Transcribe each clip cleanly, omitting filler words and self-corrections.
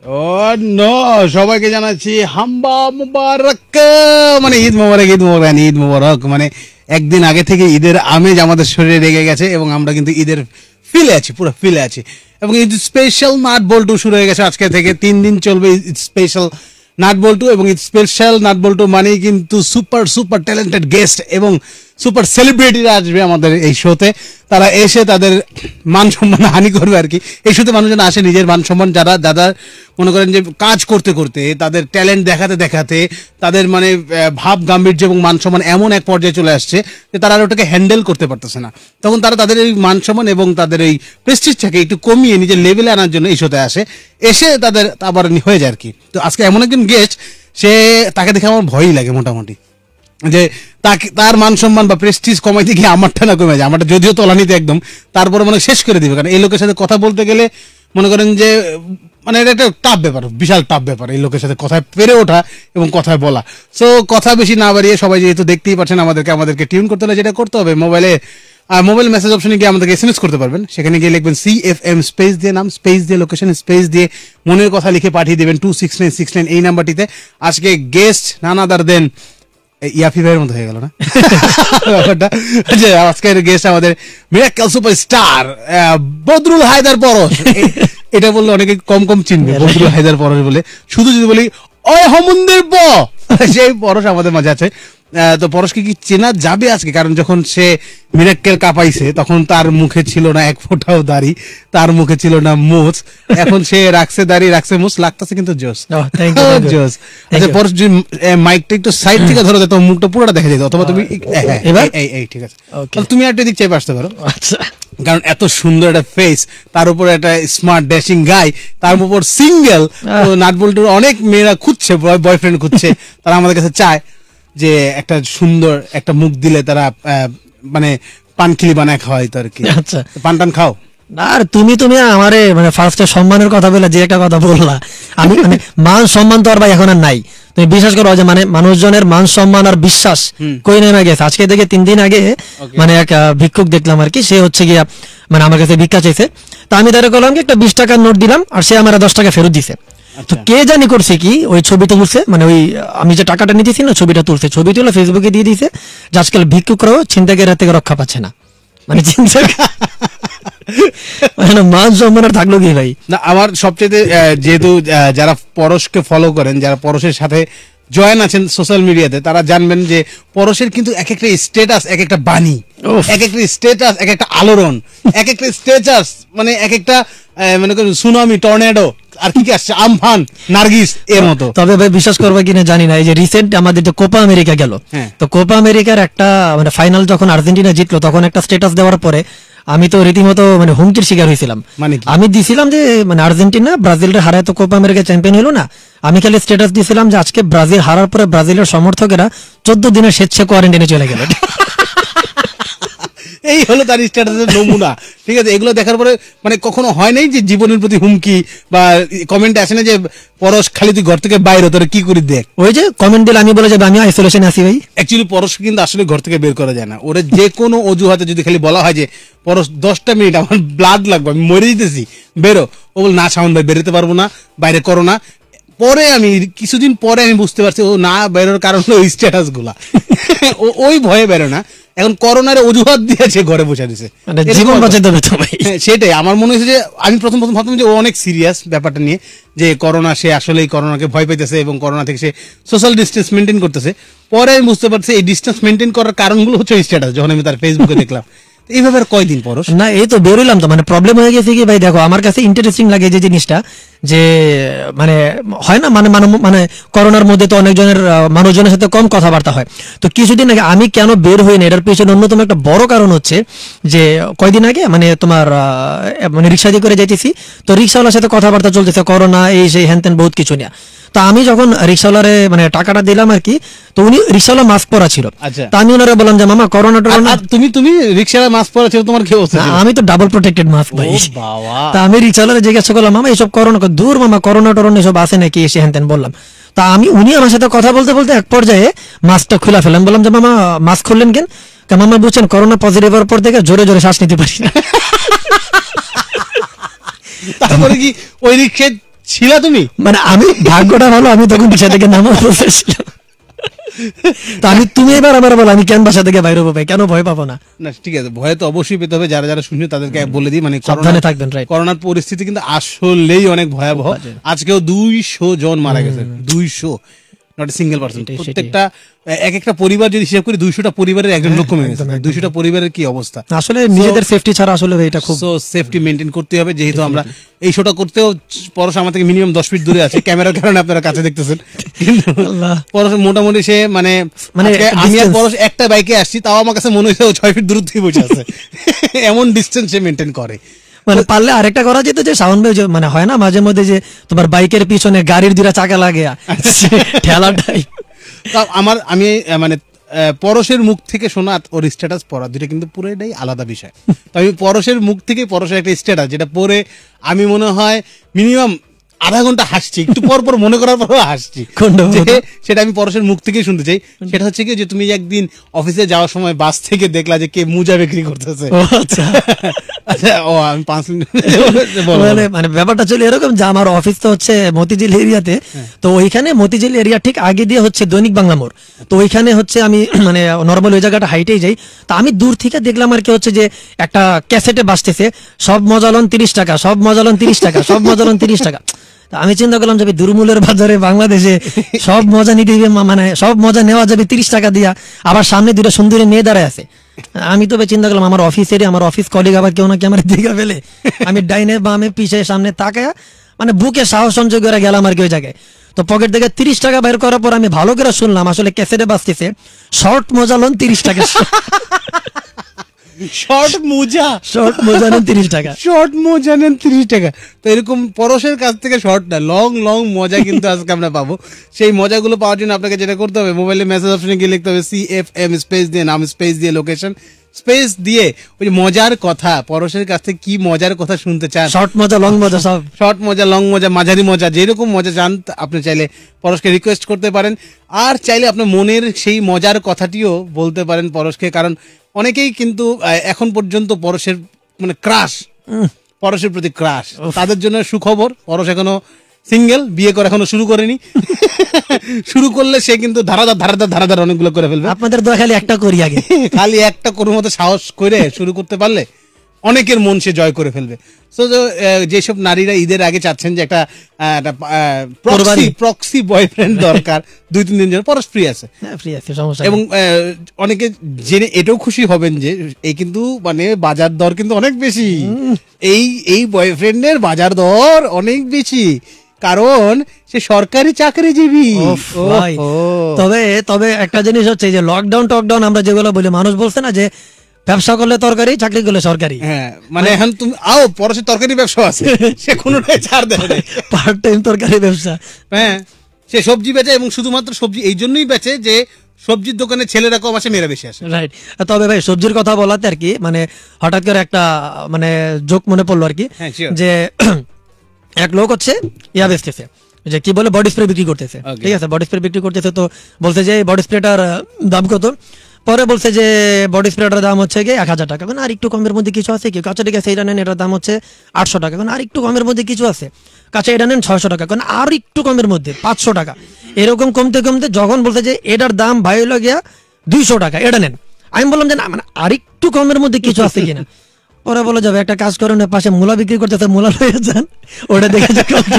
ও no, সবাইকে জানাচ্ছি হাম্বা মুবারক, মানে ঈদ মুবারক, ঈদ মুবারক, ঈদ মুবারক। মানে একদিন আগে থেকে ঈদের আমেজ আমাদের শরীরে লেগে গেছে এবং আমরা কিন্তু ঈদের ফিলে আছি, পুরো ফিলে আছি। এবং ঈদ স্পেশাল নাট বল্টু শুরু হয়ে গেছে আজকে থেকে, 3 দিন চলবে ঈদ স্পেশাল নাট বল্টু। এবং ঈদ স্পেশাল নাট বল্টু মানেই কিন্তু সুপার সুপার ট্যালেন্টেড গেস্ট এবং সুপার সেলিব্রিটিরা আসবে আমাদের এই শোতে। তারা এসে তাদের মান সম্মান হানি করবে আর কি। এই শোতে মানুষজন আসে নিজের মান সম্মান, যারা মনে করেন যে কাজ করতে করতে তাদের ট্যালেন্ট দেখাতে দেখাতে তাদের মানে ভাব গাম্ভীর্য এবং মান সম্মান এমন এক পর্যায়ে চলে আসছে যে তারা আর ওটাকে হ্যান্ডেল করতে পারতেছে না। তখন তারা তাদের এই মান সম্মান এবং তাদের এই প্রেস্টিজটাকে একটু কমিয়ে নিজের লেভেলে আনার জন্য এই শোতে আসে, এসে তাদের আবার হয়ে যায় আর কি। তো আজকে এমন একজন গেস্ট, তাকে দেখে আমার ভয়ই লাগে মোটামুটি, যে তার মান সম্মান বা প্রেস্টিজ কমাইতে গিয়ে আমারটা না কমে যায়। আমারটা যদিও তলানিতে একদম, তারপরে মানে শেষ করে দিবে। কারণ এই লোকের সাথে কথা বলতে গেলে মনে করেন যে মানে এটা একটা টাফ ব্যাপার, বিশাল টাফ ব্যাপার এই লোকের সাথে কথায় পেরে ওঠা এবং কথায় বলা। সো কথা বেশি না বাড়িয়ে, সবাই যেহেতু দেখতেই পাচ্ছেন আমাদেরকে টিউন করতে হলে যেটা করতে হবে, মোবাইল মেসেজ অপশনে গিয়ে আমাদেরকে SMS করতে পারবেন। সেখানে গিয়ে লিখবেন CFM স্পেস দিয়ে নাম, স্পেস দিয়ে লোকেশন, স্পেস দিয়ে মনের কথা লিখে পাঠিয়ে দেবেন 26969 এই নাম্বারটিতে। আজকে গেস্ট নান আদার দেন ইয়াফি ভাইয়ের মতো হয়ে গেল না ব্যাপারটা। আজকের গেস্ট আমাদের মিরাক্কেল সুপারস্টার বদরুল হায়দার পরশ। এটা বললে অনেকে কম চিনবে, বদরুল হায়দার পরশ বলে। শুধু যদি বলি ওই হমুন্দের সেই পরশ আমাদের মাঝে আছে। তো পরশকে কি চেনা যাবে আজকে? কারণ যখন সে মিরাক্কেল কাঁপাইছে তখন তার মুখে ছিল না এক ফোঁটাও দাড়ি, তার মুখে ছিল না মুছ। এখন সে রাখছে দাড়ি, রাখছে মুছ, লাগতেছে কিন্তু জোস জোস। আচ্ছা পরশ, মাইকটা একটু সাইড থেকে ধরো, তো মুখটা পুরোটা দেখা যেত। অথবা তুমি এই ঠিক আছে, তুমি একটা দিক চাইবে আসতে পারো। আচ্ছা, কারণ এত সুন্দর একটা ফেস, তার উপর একটা স্মার্ট ড্যাশিং গাই, তার উপর সিঙ্গেল। নাট বল্টুর অনেক মেয়েরা খুঁজছে, বয়ফ্রেন্ড খুঁজছে, তারা আমাদের কাছে চায় যে একটা সুন্দর একটা মুখ দিলে তারা মানে পানখিলি বানায় খাওয়াই তো আর কি। আচ্ছা, পান টান খাও? আর তুমি আমারে মানে ফার্স্টে সম্মানের কথা বলে যে একটা কথা বললা, আমি মানে মান সম্মান তো আর ভাই এখন আর নাই। তুমি বিশ্বাস করো যে মানে মানুষজনের মান সম্মান আর বিশ্বাস কই নেমে গেছে। আজকে থেকে 3 দিন আগে মানে এক ভিক্ষুক দেখলাম আর কি, সে হচ্ছে গিয়া মানে আমার কাছে ভিক্ষা চাইছে। তা আমি তারে বললাম কি একটা 20 টাকার নোট দিলাম, আর সে আমার 10 টাকা ফেরত দিছে। তো কে জানি করছে কি, ওই ছবিটা তুলছে, মানে ওই আমি যে টাকাটা নিতেছি না, ছবিটা তুলছে, ছবি তুলে ফেসবুকে দিয়ে দিয়েছে যে আজকাল ভিক্ষুকরাও ছিনতাইয়ের হাত থেকে রক্ষা পাচ্ছে না। মানে চিন্তা মান সম্মান আর থাকলো কি ভাই। না, আমার সবচেয়ে যেহেতু যারা পরশকে ফলো করেন, যারা পরশের সাথে জয়েন আছেন সোশ্যাল মিডিয়াতে, তারা জানবেন যে পরশের কিন্তু এক একটা স্ট্যাটাস এক একটা বাণী, এক একটা স্ট্যাটাস এক একটা আলোড়ন, এক একটা স্ট্যাটাস মানে এক একটা মনে করেন সুনামি, টর্নেডো, আর কি আসছে আমফান, নার্গিস এর মতো। তবে ভাই বিশ্বাস করবে কিনা জানি না, এই যে রিসেন্ট আমাদের যে কোপা আমেরিকা গেল, তো কোপা আমেরিকার একটা মানে ফাইনাল যখন আর্জেন্টিনা জিতলো, তখন একটা স্ট্যাটাস দেওয়ার পরে আমি তো রীতিমতো মানে হুমকির শিকার হয়েছিলাম। আমি দিছিলাম যে মানে আর্জেন্টিনা ব্রাজিলের হারায় তো কোপা আমেরিকা চ্যাম্পিয়ন হলো না, আমি খালি স্ট্যাটাস দিয়েছিলাম যে আজকে ব্রাজিল হারার পরে ব্রাজিলের সমর্থকেরা 14 দিনের স্বেচ্ছা কোয়ারেন্টাইনে চলে গেল। এই হলো তার স্ট্যাটাসের নমুনা। ঠিক আছে, এগুলো দেখার পরে মানে কখনো হয় নাই যে জীবনের প্রতি হুমকি বা কমেন্টে আসে না যে পরশ খালি তুই ঘর থেকে বাইরে, তোরা কি করি দেখ। ওই যে কমেন্ট দিলে আমি বলে যাবে আমি আইসোলেশনে আছি ভাই। অ্যাকচুয়ালি পরশ কিন্তু আসলে ঘর থেকে বের করা যায় না। ওরে যে কোনো অজুহাতে যদি খালি বলা হয় যে পরশ 10টা মিনিট আমার ব্লাড লাগবে, আমি মরে যেতেছি, বেরো, ও বল না শাওন ভাই বেরোতে পারবো না, বাইরে করো না। পরে আমি কিছুদিন পরে আমি বুঝতে পারছি ও না বেরোর কারণ হলো ওই স্ট্যাটাস গুলা, ওই ভয়ে বেরো না। এখন করোনার অজুহাত দিয়েছে, ঘরে বসে দিয়েছে, জীবন বাঁচাতে হবে তো ভাই। সেটাই আমার মনে হয়েছে যে আমি প্রথম ভাবতাম যে ও অনেক সিরিয়াস ব্যাপারটা নিয়ে, যে করোনা, সে আসলেই করোনাকে ভয় পাইতেছে এবং করোনা থেকে সে সোশ্যাল ডিস্টেন্স মেনটেন করতেছে। পরে আমি বুঝতে পারছি এই ডিস্টেন্স মেনটেন করার কারণগুলো হচ্ছে স্ট্যাটাস, যখন আমি তার ফেসবুকে দেখলাম। এইভাবে কয়দিন পর না, এই তো বেরোলাম তো মানে প্রবলেম হয়ে গেছে কি ভাই, দেখো আমার কাছে ইন্টারেস্টিং লাগে যে জিনিসটা, যে মানে হয় না মানে মানে করোনার মধ্যে তো অনেকজনের মানুষজনের সাথে কম কথাবার্তা হয়। তো কিছুদিন আগে আমি কেন বের হই না, এটার পেছনে অন্যতম একটা বড় কারণ হচ্ছে যে কয়দিন আগে মানে তোমার মানে রিক্সা দিয়ে করে যাইতেছি, তো রিক্সাওয়ালার সাথে কথাবার্তা চলতেছে করোনা এই সেই হ্যান ত্যান বহুত কিছু নিয়ে। তো আমি যখন রিক্সাওয়ালারে মানে টাকাটা দিলাম আর কি, তো উনি রিক্সাওয়ালা মাস্ক পরা ছিল। তা আমি ওনারা বললাম যে মামা করোনা টরোনা। তুমি রিক্সাওয়ালা মাস্ক পরা ছিল, তোমার কি অবস্থা? আমি তো ডাবল প্রোটেক্টেড মাস্ক ভাই। তা আমি রিক্সাওয়ালারে জিজ্ঞাসা করলাম মামা এইসব করোনা, দূর মামা করোনা টরোনা এসব আছে নাকি এসে হ্যান ত্যান বললাম। তা উনি আমার সাথে কথা বলতে বলতে এক পর্যায়ে মাস্কটা খুলে ফেলেন। বললাম যে মামা মাস্ক খুললেন কেন? মামা বুঝছেন করোনা পজিটিভ হওয়ার পর থেকে জোরে জোরে শ্বাস নিতে পারি না। তারপরে কি ওই রিক্সায় ছিলা তুমি? মানে আমি ভাগ্যটা ভালো, আমি তখন বাসা থেকে নামাজ পড়তেছিলাম। তো তুমি এবার আবার বলো, আমি কেন বাসা থেকে বাইরে হবো ভাই, কেন ভয় পাবো না? না ঠিক আছে, ভয় তো অবশ্যই পেতে হবে। যারা যারা শুনছে তাদেরকে বলে দিই, মানে সাবধানে থাকবেন, রাইট। করোনার পরিস্থিতি কিন্তু আসলেই অনেক ভয়াবহ। আজকেও 200 জন মারা গেছে, 200, নট সিঙ্গেল পার্সন। প্রত্যেকটা এক একটা পরিবার যদি হিসাব করি, 200টা পরিবারের একজন লোক কমে গেছে। 200টা পরিবারের কি অবস্থা! আসলে নিজেদের সেফটি ছাড়া আসলে এটা খুব সেফটি মেনটেন করতে হবে। যেহেতু আমরা এই শোটা করতেও পরশ আমার থেকে মিনিমাম 10 ফিট দূরে আছে, ক্যামেরার কারণে আপনারা কাছে দেখতেছেন। পরশ মোটামুটি সে মানে আমি আর পরশ একটা বাইকে আসছি, তাও আমার কাছে মনে হয়েছে ও 6 ফিট দূর থেকে বসে আছে। এমন ডিস্টেন্স সে মেনটেন করে। মানে পারলে আরেকটা করা যেত যে সাউন্ড ভাই, মানে হয় না মাঝে মধ্যে যে তোমার বাইকের পিছনে গাড়ির দুটা চাকা লাগে ঠেলাটাই। আমি মানে পরশের মুখ থেকে শোনা ওর স্ট্যাটাস পড়া দুটো কিন্তু পুরোটাই আলাদা বিষয়। তো আমি পরশের মুখ থেকে পরশের একটা স্ট্যাটাস যেটা পড়ে আমি মনে হয় মিনিমাম আধা ঘন্টা হাসছি, একটু পর পর মনে করার পরও হাসছি। সেটা আমি পরশের মুখ থেকেই শুনতে চাই। সেটা হচ্ছে কি, যে তুমি একদিন অফিসে যাওয়ার সময় বাস থেকে দেখলা যে কে মুজা বিক্রি করতেছে। আচ্ছা, ও আমি 5 মিনিট মানে ব্যাপারটা চলে এরকম যে আমার অফিস তো হচ্ছে মতিঝিল এরিয়াতে, তো ওইখানে মতিঝিল এরিয়া ঠিক আগে দিয়ে হচ্ছে দৈনিক বাংলা মোড়। তো ওইখানে হচ্ছে আমি মানে নর্মাল ওই জায়গাটা হাইটেই যাই। তা আমি দূর থেকে দেখলাম আর কি হচ্ছে যে একটা ক্যাসেটে বাজতেছে, সব মজালন 30 টাকা, সব মজালন 30 টাকা, সব মজালন 30 টাকা। আমি চিন্তা করলাম যে দুর্মূল্যের বাজারে বাংলাদেশে সব মজা নিতে মানে সব মজা নেওয়া যাবে 30 টাকা দিয়া, আবার সামনে দুটো সুন্দরী মেয়ে দাঁড়ায় আছে। আমি তবে চিন্তা করলাম আমার অফিস কলিগ আবার কেউ নাকি আমার দিকে ফেলে। আমি ডাইনে বামে পিছে সামনে তাকায় মানে বুকে সাহস সঞ্চয় করে গেলাম আর কি ওই জায়গায়। তো পকেট থেকে 30 টাকা বের করার পর আমি ভালো করে শুনলাম আসলে ক্যাসেটে বাজতেছে শর্ট মজা লোন 30 টাকা। শর্ট মোজা 30 টাকা, শর্ট মোজা নেন 30 টাকা। তো এরকম পরশের কাছ থেকে শর্ট না, লং লং মজা কিন্তু আজকে আমরা পাবো। সেই মজাগুলো পাওয়ার জন্য আপনাকে যেটা করতে হবে, মোবাইলে মেসেজ অপশনে গিয়ে লিখতে হবে CFM স্পেস দিয়ে নাম, স্পেস দিয়ে লোকেশন, স্পেস দিয়ে ওই যে মজার কথা, পরশের কাছ থেকে কি মজার কথা শুনতে চান, শর্ট মজা লং মজা সব, শর্ট মজা লং মজা মাঝারি মজা, যেরকম মজা চান আপনি চাইলে পরশকে রিকোয়েস্ট করতে পারেন। আর চাইলে আপনার মনের সেই মজার কথাটিও বলতে পারেন পরশকে। কারণ অনেকেই কিন্তু এখন পর্যন্ত পরশের মানে ক্রাশ, পরশের প্রতি ক্রাশ। তাদের জন্য সুখবর, পরশ এখনো সিঙ্গেল, বিয়ে করে এখনো শুরু করেনি। শুরু করলে সে কিন্তু ধারাদার অনেকগুলো করে ফেলবে। আপনাদের দয়া খালি একটা করি আগে, খালি একটা কোনো মতো সাহস করে শুরু করতে পারলে অনেকের মন সে জয় করে ফেলবে। সো যেসব নারীরা ঈদের আগে চাচ্ছেন যে একটা প্রক্সি বয়ফ্রেন্ড দরকার 2-3 দিন জন্য, পরশ ফ্রি আছে, এবং অনেকে জেনে এটাও খুশি হবেন যে এই কিন্তু মানে বাজার দর কিন্তু অনেক বেশি, এই বয়ফ্রেন্ডের বাজার দর অনেক বেশি, কারণ সে সরকারি চাকরিজীবী। তবে একটা জিনিস হচ্ছে যে লকডাউন আমরা যেগুলো বলি, মানুষ বলছে না যে ব্যবসা করলে তরকারি, চাকরি করলে সরকারি। হ্যাঁ, মানে এখন তুমি পরশের তরকারি ব্যবসা আছে, সে কোনোটাই ছাড় দেয় না, পার্ট টাইম তরকারি ব্যবসা। হ্যাঁ, সে সবজি বেচে, এবং শুধুমাত্র সবজি এই জন্যই বেচে যে সবজির দোকানে ছেলেরা কম আসে, মেয়েরা বেশি আসে। রাইট। তবে ভাই সবজির কথা বলাতে আর কি মানে হঠাৎ করে একটা মানে জোক মনে পড়লো আর কি, যে এক লোক হচ্ছে ইয়া বেচতেছে, যে কি বলে বডি স্প্রে বিক্রি করতেছে। ঠিক আছে, বডি স্প্রে বিক্রি করতেছে। তো বলছে যে বডি স্প্রেটার দাম কত? পরে বলছে যে বডি স্প্রেটার দাম হচ্ছে গিয়ে 1000 টাকা। আর একটু কমের মধ্যে কিছু আছে কি? কাছে ঠিক আছে এটা নেন, এটার দাম হচ্ছে 800 টাকা। আর একটু কমের মধ্যে কিছু আছে, কাছে এটা নেন 600 টাকা। আর একটু কমের মধ্যে 500 টাকা। এরকম কমতে কমতে যখন বলছে যে এটার দাম ভাই হলো গিয়া 200 টাকা, এটা নেন। আমি বললাম যে না, মানে আর একটু কমের মধ্যে কিছু আছে কিনা। পরে বলে যাবে একটা কাজ করেন, পাশে মূলা বিক্রি করতেছে, মূলা লয়ে যান, ওটা দেখে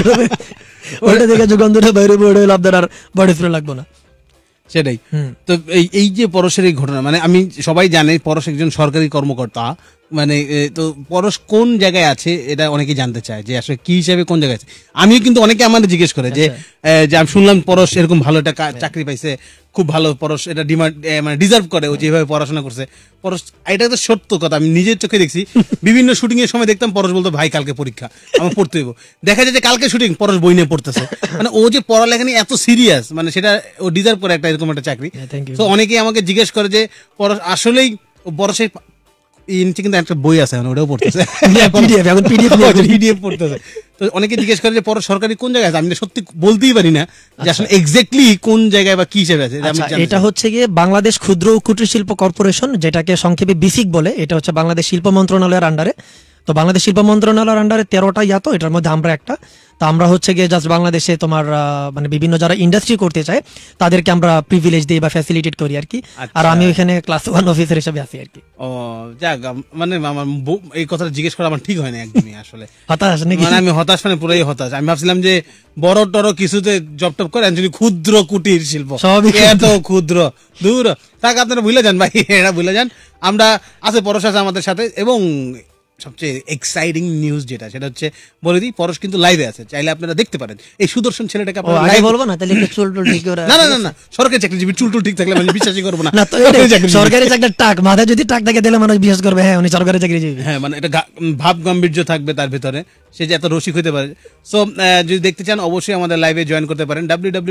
যে গন্ধটা বাইরে বেরোয়, আপনার আর বডি স্প্রে লাগবে না। সেটাই তো। এই যে পরশের এই ঘটনা, মানে আমি সবাই জানে পরশ একজন সরকারি কর্মকর্তা, মানে তো পরশ কোন জায়গায় আছে এটা অনেকে জানতে চায়, যে আসলে কি হিসাবে কোন জায়গায় আছে। আমিও কিন্তু অনেকে আমাদের জিজ্ঞেস করে যে আমি শুনলাম পরশ এরকম ভালো একটা চাকরি পাইছে, খুব ভালো, পরশ এটা ডিমান্ড মানে ডিজার্ভ করে, ও যেভাবে পড়াশোনা করছে। পরশ, এটা তো সত্য কথা, আমি নিজের চোখে দেখছি। বিভিন্ন শুটিং এর সময় দেখতাম পরশ বলতো ভাই কালকে পরীক্ষা, আমার পড়তে হইব। দেখা যায় যে কালকে শুটিং, পরশ বই নিয়ে পড়তেছে। মানে ও যে পড়ালেখা নিয়ে এত সিরিয়াস, মানে সেটা ও ডিজার্ভ করে একটা এরকম একটা চাকরি। তো অনেকেই আমাকে জিজ্ঞেস করে যে পরশ আসলেই পরশের কিন্তু একটা বই আছে, ওটাও পড়তেছে, পিডিএফ পড়তেছে। তো অনেকে জিজ্ঞেস করে যে পরশ সরকারি কোন জায়গায় আছে। আমি সত্যি বলতেই পারি না যে আসলে এক্স্যাক্টলি কোন জায়গায় বা কি হিসেবে আছে। এটা হচ্ছে গিয়ে বাংলাদেশ ক্ষুদ্র ও কুটির শিল্প কর্পোরেশন, যেটাকে সংক্ষেপে বিসিক বলে। এটা হচ্ছে বাংলাদেশ শিল্প মন্ত্রণালয়ের আন্ডারে। তো বাংলাদেশ শিল্প মন্ত্রণালয়ের আন্ডারে 13টা ইয়া, তো এটার মধ্যে আমরা একটা। তো আমরা হচ্ছে গিয়ে জাস্ট বাংলাদেশে তোমার মানে বিভিন্ন যারা ইন্ডাস্ট্রি করতে চায় তাদেরকে আমরা প্রিভিলেজ দিই বা ফ্যাসিলিটেট করি আর কি। আর আচ্ছা। আমি ওইখানে ক্লাস 1 অফিসার হিসেবে আছি আর কি। ও যাক, মানে আমার এই কথাটা জিজ্ঞেস করা আমার ঠিক হয় না একদমই আসলে। হতাশ নাকি? মানে আমি হতাশ, মানে পুরাই হতাশ। আমি ভাবছিলাম যে বড় টড় কিছুতে জব টপ করে, যদি ক্ষুদ্র কুটির শিল্প, সবই এত ক্ষুদ্র, দূর তাকে আপনারা ভুলে যান ভাই, এরা ভুলে যান। আমরা আছে পরশ আছে আমাদের সাথে, এবং সবচেয়ে এক্সাইটিং নিউজ যেটা, সেটা হচ্ছে বলে দিই, পরশ কিন্তু লাইভে আছে, চাইলে আপনারা দেখতে পারেন এই সুদর্শন ছেলেটাকে। ও আপনারা আগে live- বলবো না তাহলে একটু চুল টুল ঠিক করে। না না না না, সরকারি চাকরিজীবী চুল টুল ঠিক থাকলে আমি বিশ্বাসই করবো না। না তো সরকারি চাকরির টাক মাথায় যদি টাক থাকে তাহলে মানুষ বিশ্বাস করবে হ্যাঁ উনি সরকারি চাকরিজীবী। হ্যাঁ, মানে এটা ভাব গাম্ভীর্য থাকবে তার ভিতরে, সে যে এত রসিক হতে পারে। সো যদি দেখতে চান অবশ্যই আমাদের লাইভে জয়েন করতে পারেন,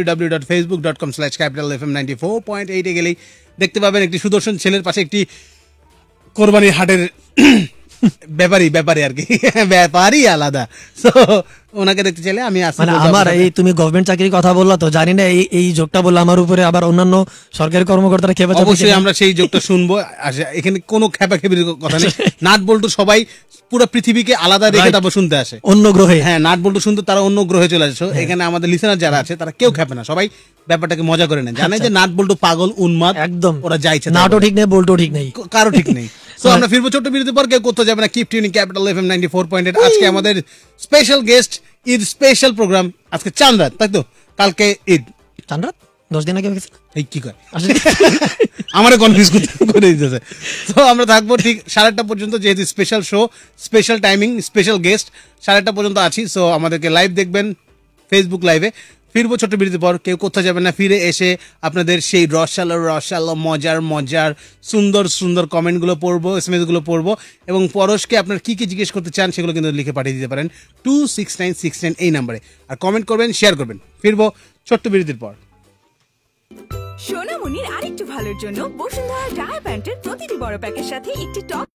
www.facebook.com/capitalfm94.8 এ গেলেই দেখতে পাবেন একটি সুদর্শন ছেলের পাশে একটি কোরবানির হাটের ব্যাপারী আর কি, ব্যাপারই আলাদা। সো ওনাকে দেখতে চাইলে আমি আসি। মানে আমার এই তুমি গভর্নমেন্ট চাকরির কথা বললা, তো জানি না এই যোগটা বললে আমার উপরে আবার অন্যান্য সরকারি কর্মকর্তারা খেপে যাবে অবশ্যই কিনা। আমরা সেই যোগটা শুনবো। এখানে কোনো খেপাখেপির কথা নেই। নাট বল্টু সবাই পুরো পৃথিবীকে আলাদা রেখে তারপর শুনতে আসে অন্য গ্রহে। হ্যাঁ, নাট বল্টু শুনতে তারা অন্য গ্রহে চলে আসে। এখানে আমাদের লিসেনার যারা আছে তারা কেউ খেপে না, সবাই ব্যাপারটাকে মজা করে নেয়, জানে যে নাট বল্টু পাগল উন্মাদ, একদম ওরা যাইছে নাটও ঠিক নেই বল্টও ঠিক নেই। কারো ঠিক নেই। সো আমরা ফিরবো ছোট্ট বিরতির পর, কেউ কোথাও যাবে না, কিপ টিউনিং ক্যাপিটাল এফএম 94.8। আজকে আমাদের special guest, Eid special program, আজকে চাঁদ রাত, তাই তো? কালকে ঈদ, চান রাত 10 দিন আগে হয়েছে। এই কি কয় আমারে কনফিউজ করে দিতেছে। তো আমরা থাকবো ঠিক 8:30 পর্যন্ত, যেহেতু special show, special timing, special guest, 8:30 পর্যন্ত আছি। সো আমাদেরকে লাইভ দেখবেন ফেসবুক লাইভে। ফিরবো ছোট্ট বিরতির পর, কেউ কোথাও যাবেন না। ফিরে এসে আপনাদের সেই রসালো মজার সুন্দর সুন্দর কমেন্টগুলো পড়বো, এসএমএস গুলো পড়বো, এবং পরশকে আপনার কি কি জিজ্ঞেস করতে চান সেগুলো কিন্তু লিখে পাঠিয়ে দিতে পারেন 26969 এই নাম্বারে, আর কমেন্ট করবেন, শেয়ার করবেন। ফিরবো ছোট্ট বিরতির পর। সোনামণির আরেকটু ভালোর জন্য বসুন্ধরা টায়ার প্যান্টের প্রতিটি বড় প্যাকের সাথে একটি top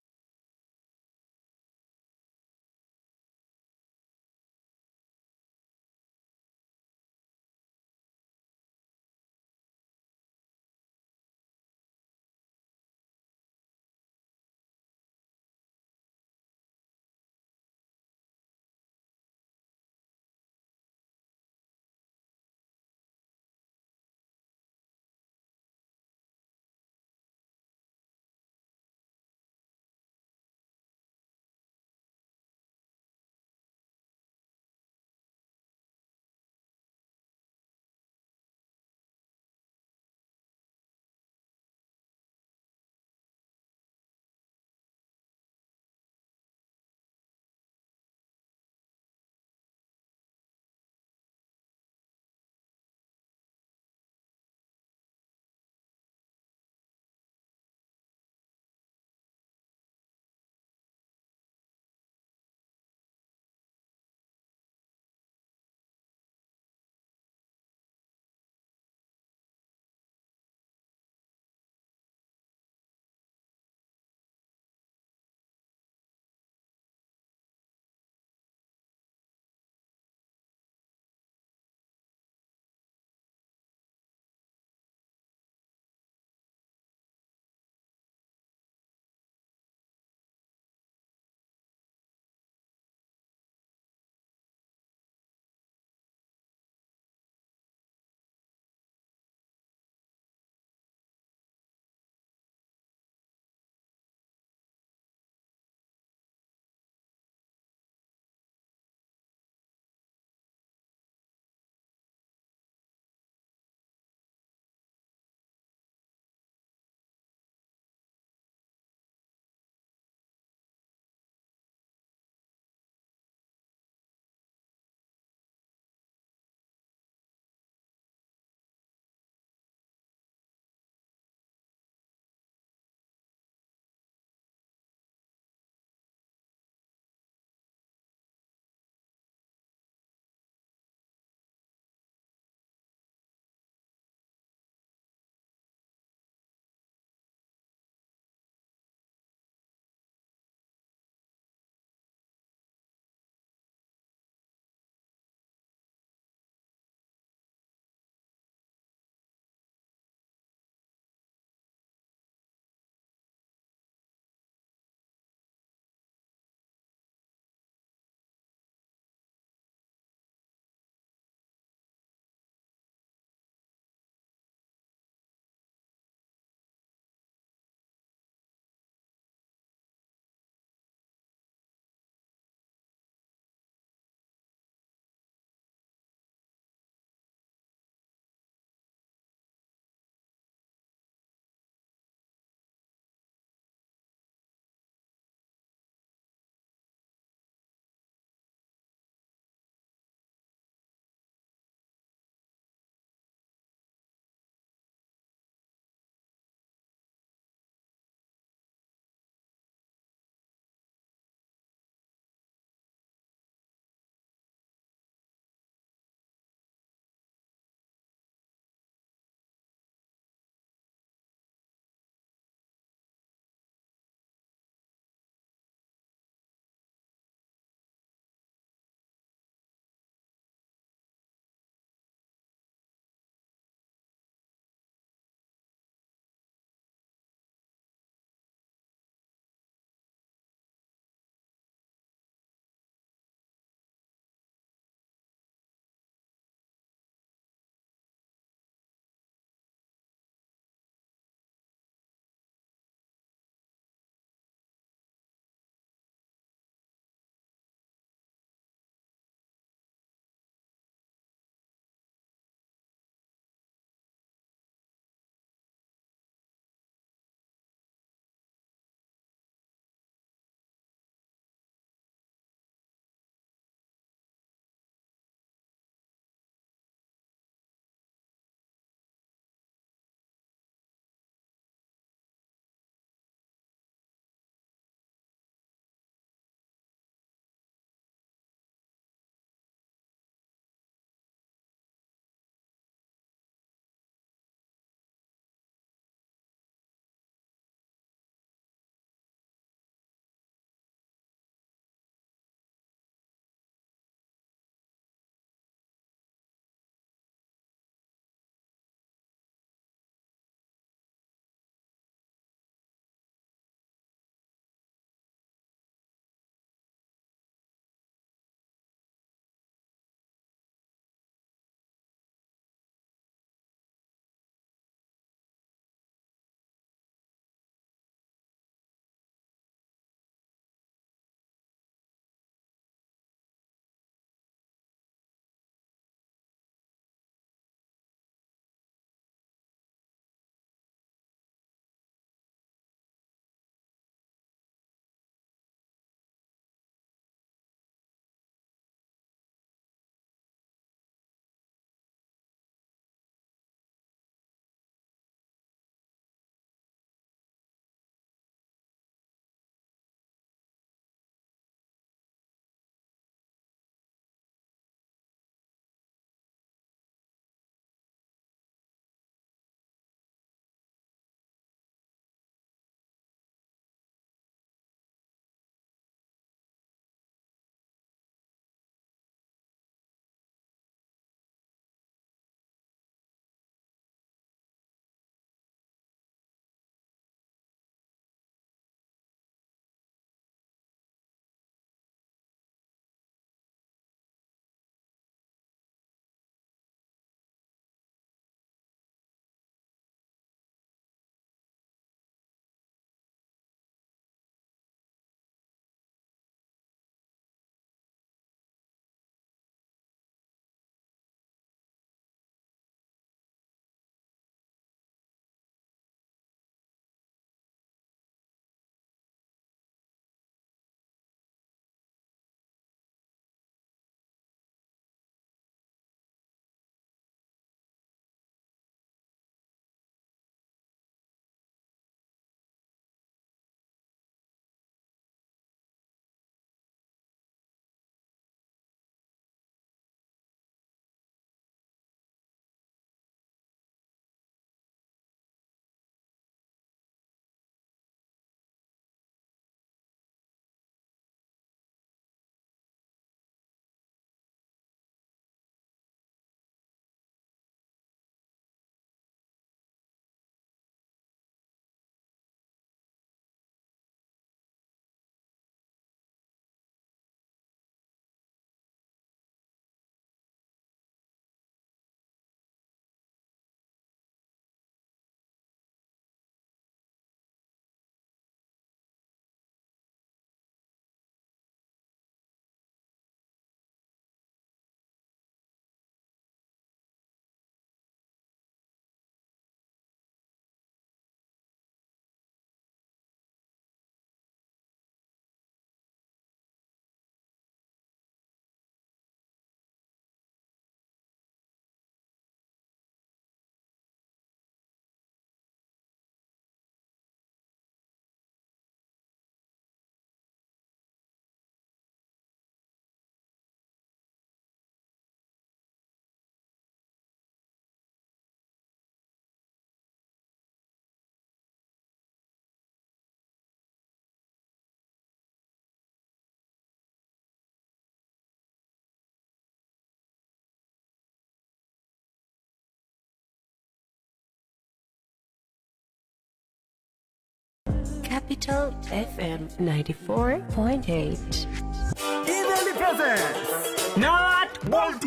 Capital FM 94.8. Evenly presents Not Boltu.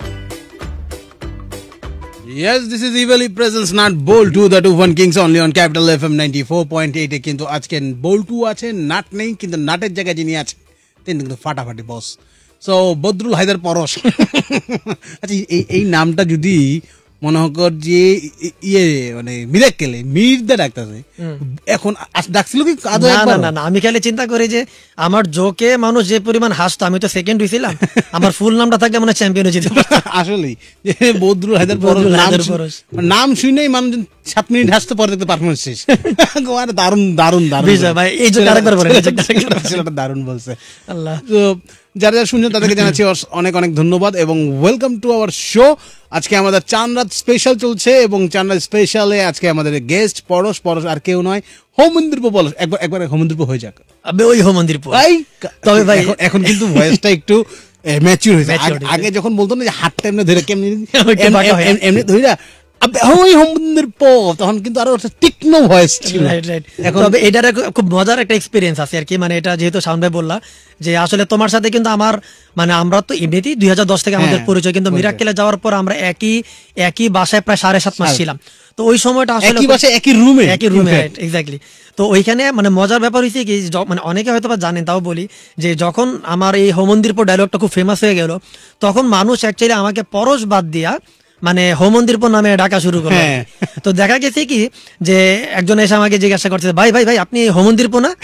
Yes, this is Evilly Presence, not Bold 2, the 2-1 Kings only on Capital FM 94.8 এ কিন্তু আজকে Bold 2 আছে, নাট নেই, কিন্তু নাটের জায়গায় যিনি আছে তিনি কিন্তু ফাটাফাটি বস। সো বদরুল হায়দার পরশ। আচ্ছা এই নামটা যদি মনে কর যে ইয়ে মানে মিরাক্কেলে মির্দা ডাকতেছে, এখন ডাকছিল কি আদৌ একবার? না আমি খালি চিন্তা করি যে আমার জোকে মানুষ যে পরিমাণ হাসতো, আমি তো সেকেন্ড হইছিলাম, আমার ফুল নামটা থাকলে মানে চ্যাম্পিয়ন হয়ে যেতে পারতাম। আসলেই যে বদরুল হায়দার পরশ নাম শুনেই মানুষজন 7 মিনিট হাসতে পরে দেখতে পারফরমেন্স শেষ। আরে দারুন দারুন দারুন ভাই, এই যে আরেকবার বলেন, ছেলেটা দারুন বলছে। আল্লাহ। তো যারা যারা শুনছেন তাদেরকে জানাচ্ছি অনেক অনেক ধন্যবাদ এবং ওয়েলকাম টু আওয়ার শো। আজকে আমাদের চাঁদরাত স্পেশাল চলছে এবং চাঁদরাত স্পেশালে আজকে আমাদের গেস্ট পরশ আর কেউ নয়, হোমেন্দ্র পরশ। একবার হোমেন্দ্র হয়ে যাক, আবে ওই হোমেন্দ্র ভাই। তবে ভাই এখন কিন্তু ভয়েসটা একটু ম্যাচিউর হয়েছে। আগে যখন বলতো না যে হাতটা এমনি ধরে কেমনি এমনি ধরে ওই হোমেন্দ্র তখন কিন্তু আরো তীক্ষ্ণ ভয়েস ছিল। তবে এটার খুব মজার একটা এক্সপিরিয়েন্স আছে আর কি, মানে এটা যেহেতু শাওন ভাই বললা যে আসলে তোমার সাথে কিন্তু আমার মানে আমরা তো এমনিতেই 2010 থেকে আমাদের পরিচয়, কিন্তু মিরাক্কেলে যাওয়ার পর আমরা একই বাসায় প্রায় 7.5 মাস ছিলাম। তো ওই সময়টা আসলে একই রুমে এক্স্যাক্টলি। তো ওইখানে মানে মজার ব্যাপার হয়েছে কি, মানে অনেকে হয়তো বা জানেন, তাও বলি যে যখন আমার এই হোমন্দিরপুর ডায়লগটা খুব ফেমাস হয়ে গেল, তখন মানুষ অ্যাকচুয়ালি আমাকে পরশ বাদ দিয়া মানে হোমন্দিরপুর নামে ডাকা শুরু করলো। তো দেখা গেছে কি যে একজন এসে আমাকে জিজ্ঞাসা করছে, ভাই ভাই ভাই আপনি হোমন্দিরপুর না?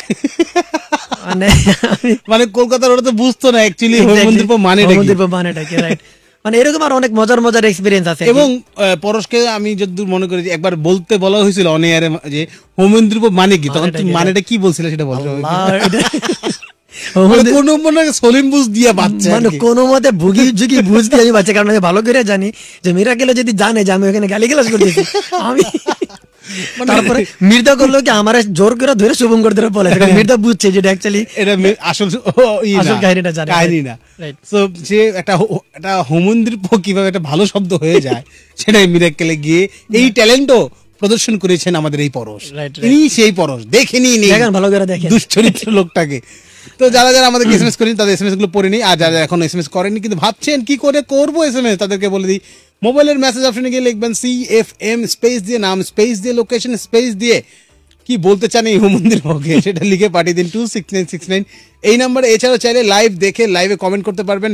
মানে কলকাতার ওরা তো বুঝতো না অ্যাকচুয়ালি হোমন্দিরপুর মানেটা কি, রাইট? মানে এরকম আর অনেক মজার এক্সপেরিয়েন্স আছে। এবং পরশকে আমি যতদূর মনে করি একবার বলতে বলা হয়েছিল অন এয়ারে যে হোমেন্দ্রপুর মানে কি, তখন তুই মানেটা কি বলছিলে সেটা বলতে হবে। সলিম বুঝ দিয়া বাচ্চা, মানে কোনো মতে ভুগি ঝুঁকি বুঝ দিয়ে আমি বাচ্চা, কারণ আমি ভালো করে জানি যে মিরাক্কেলে যদি জানে যে আমি ওখানে গালিগালাজ করতেছি, আমি তারপরে মির্দা করলো কি আমার জোর করে ধরে শুভঙ্কর ধরে বলে, মির্দা বুঝছে যে অ্যাকচুয়ালি এটা আসল কাহিনীটা জানে, কাহিনী না। সো যে একটা হোমেন্দ্রপুর কিভাবে একটা ভালো শব্দ হয়ে যায় সেটাই মিরাক্কেলে গিয়ে এই ট্যালেন্টও প্রদর্শন করেছেন আমাদের এই পরশ। ইনি সেই পরশ, দেখেনি ভালো করে দেখেন দুশ্চরিত্র লোকটাকে। তো যারা যারা আমাদের এসএমএস করেন তাদের এসএমএস গুলো পড়ে নিই, আর যারা এখন এসএমএস করেননি কিন্তু ভাবছেন কি করে করবো এসএমএস, তাদেরকে বলে দিই মোবাইলের মেসেজ অপশনে গিয়ে লিখবেন CFM স্পেস দিয়ে নাম স্পেস দিয়ে লোকেশন স্পেস দিয়ে কি বলতে চান এই হোমন্দিরপুরকে সেটা লিখে পাঠিয়ে দিন 26969 এই নাম্বারে। এছাড়াও চাইলে লাইভ দেখে লাইভে কমেন্ট করতে পারবেন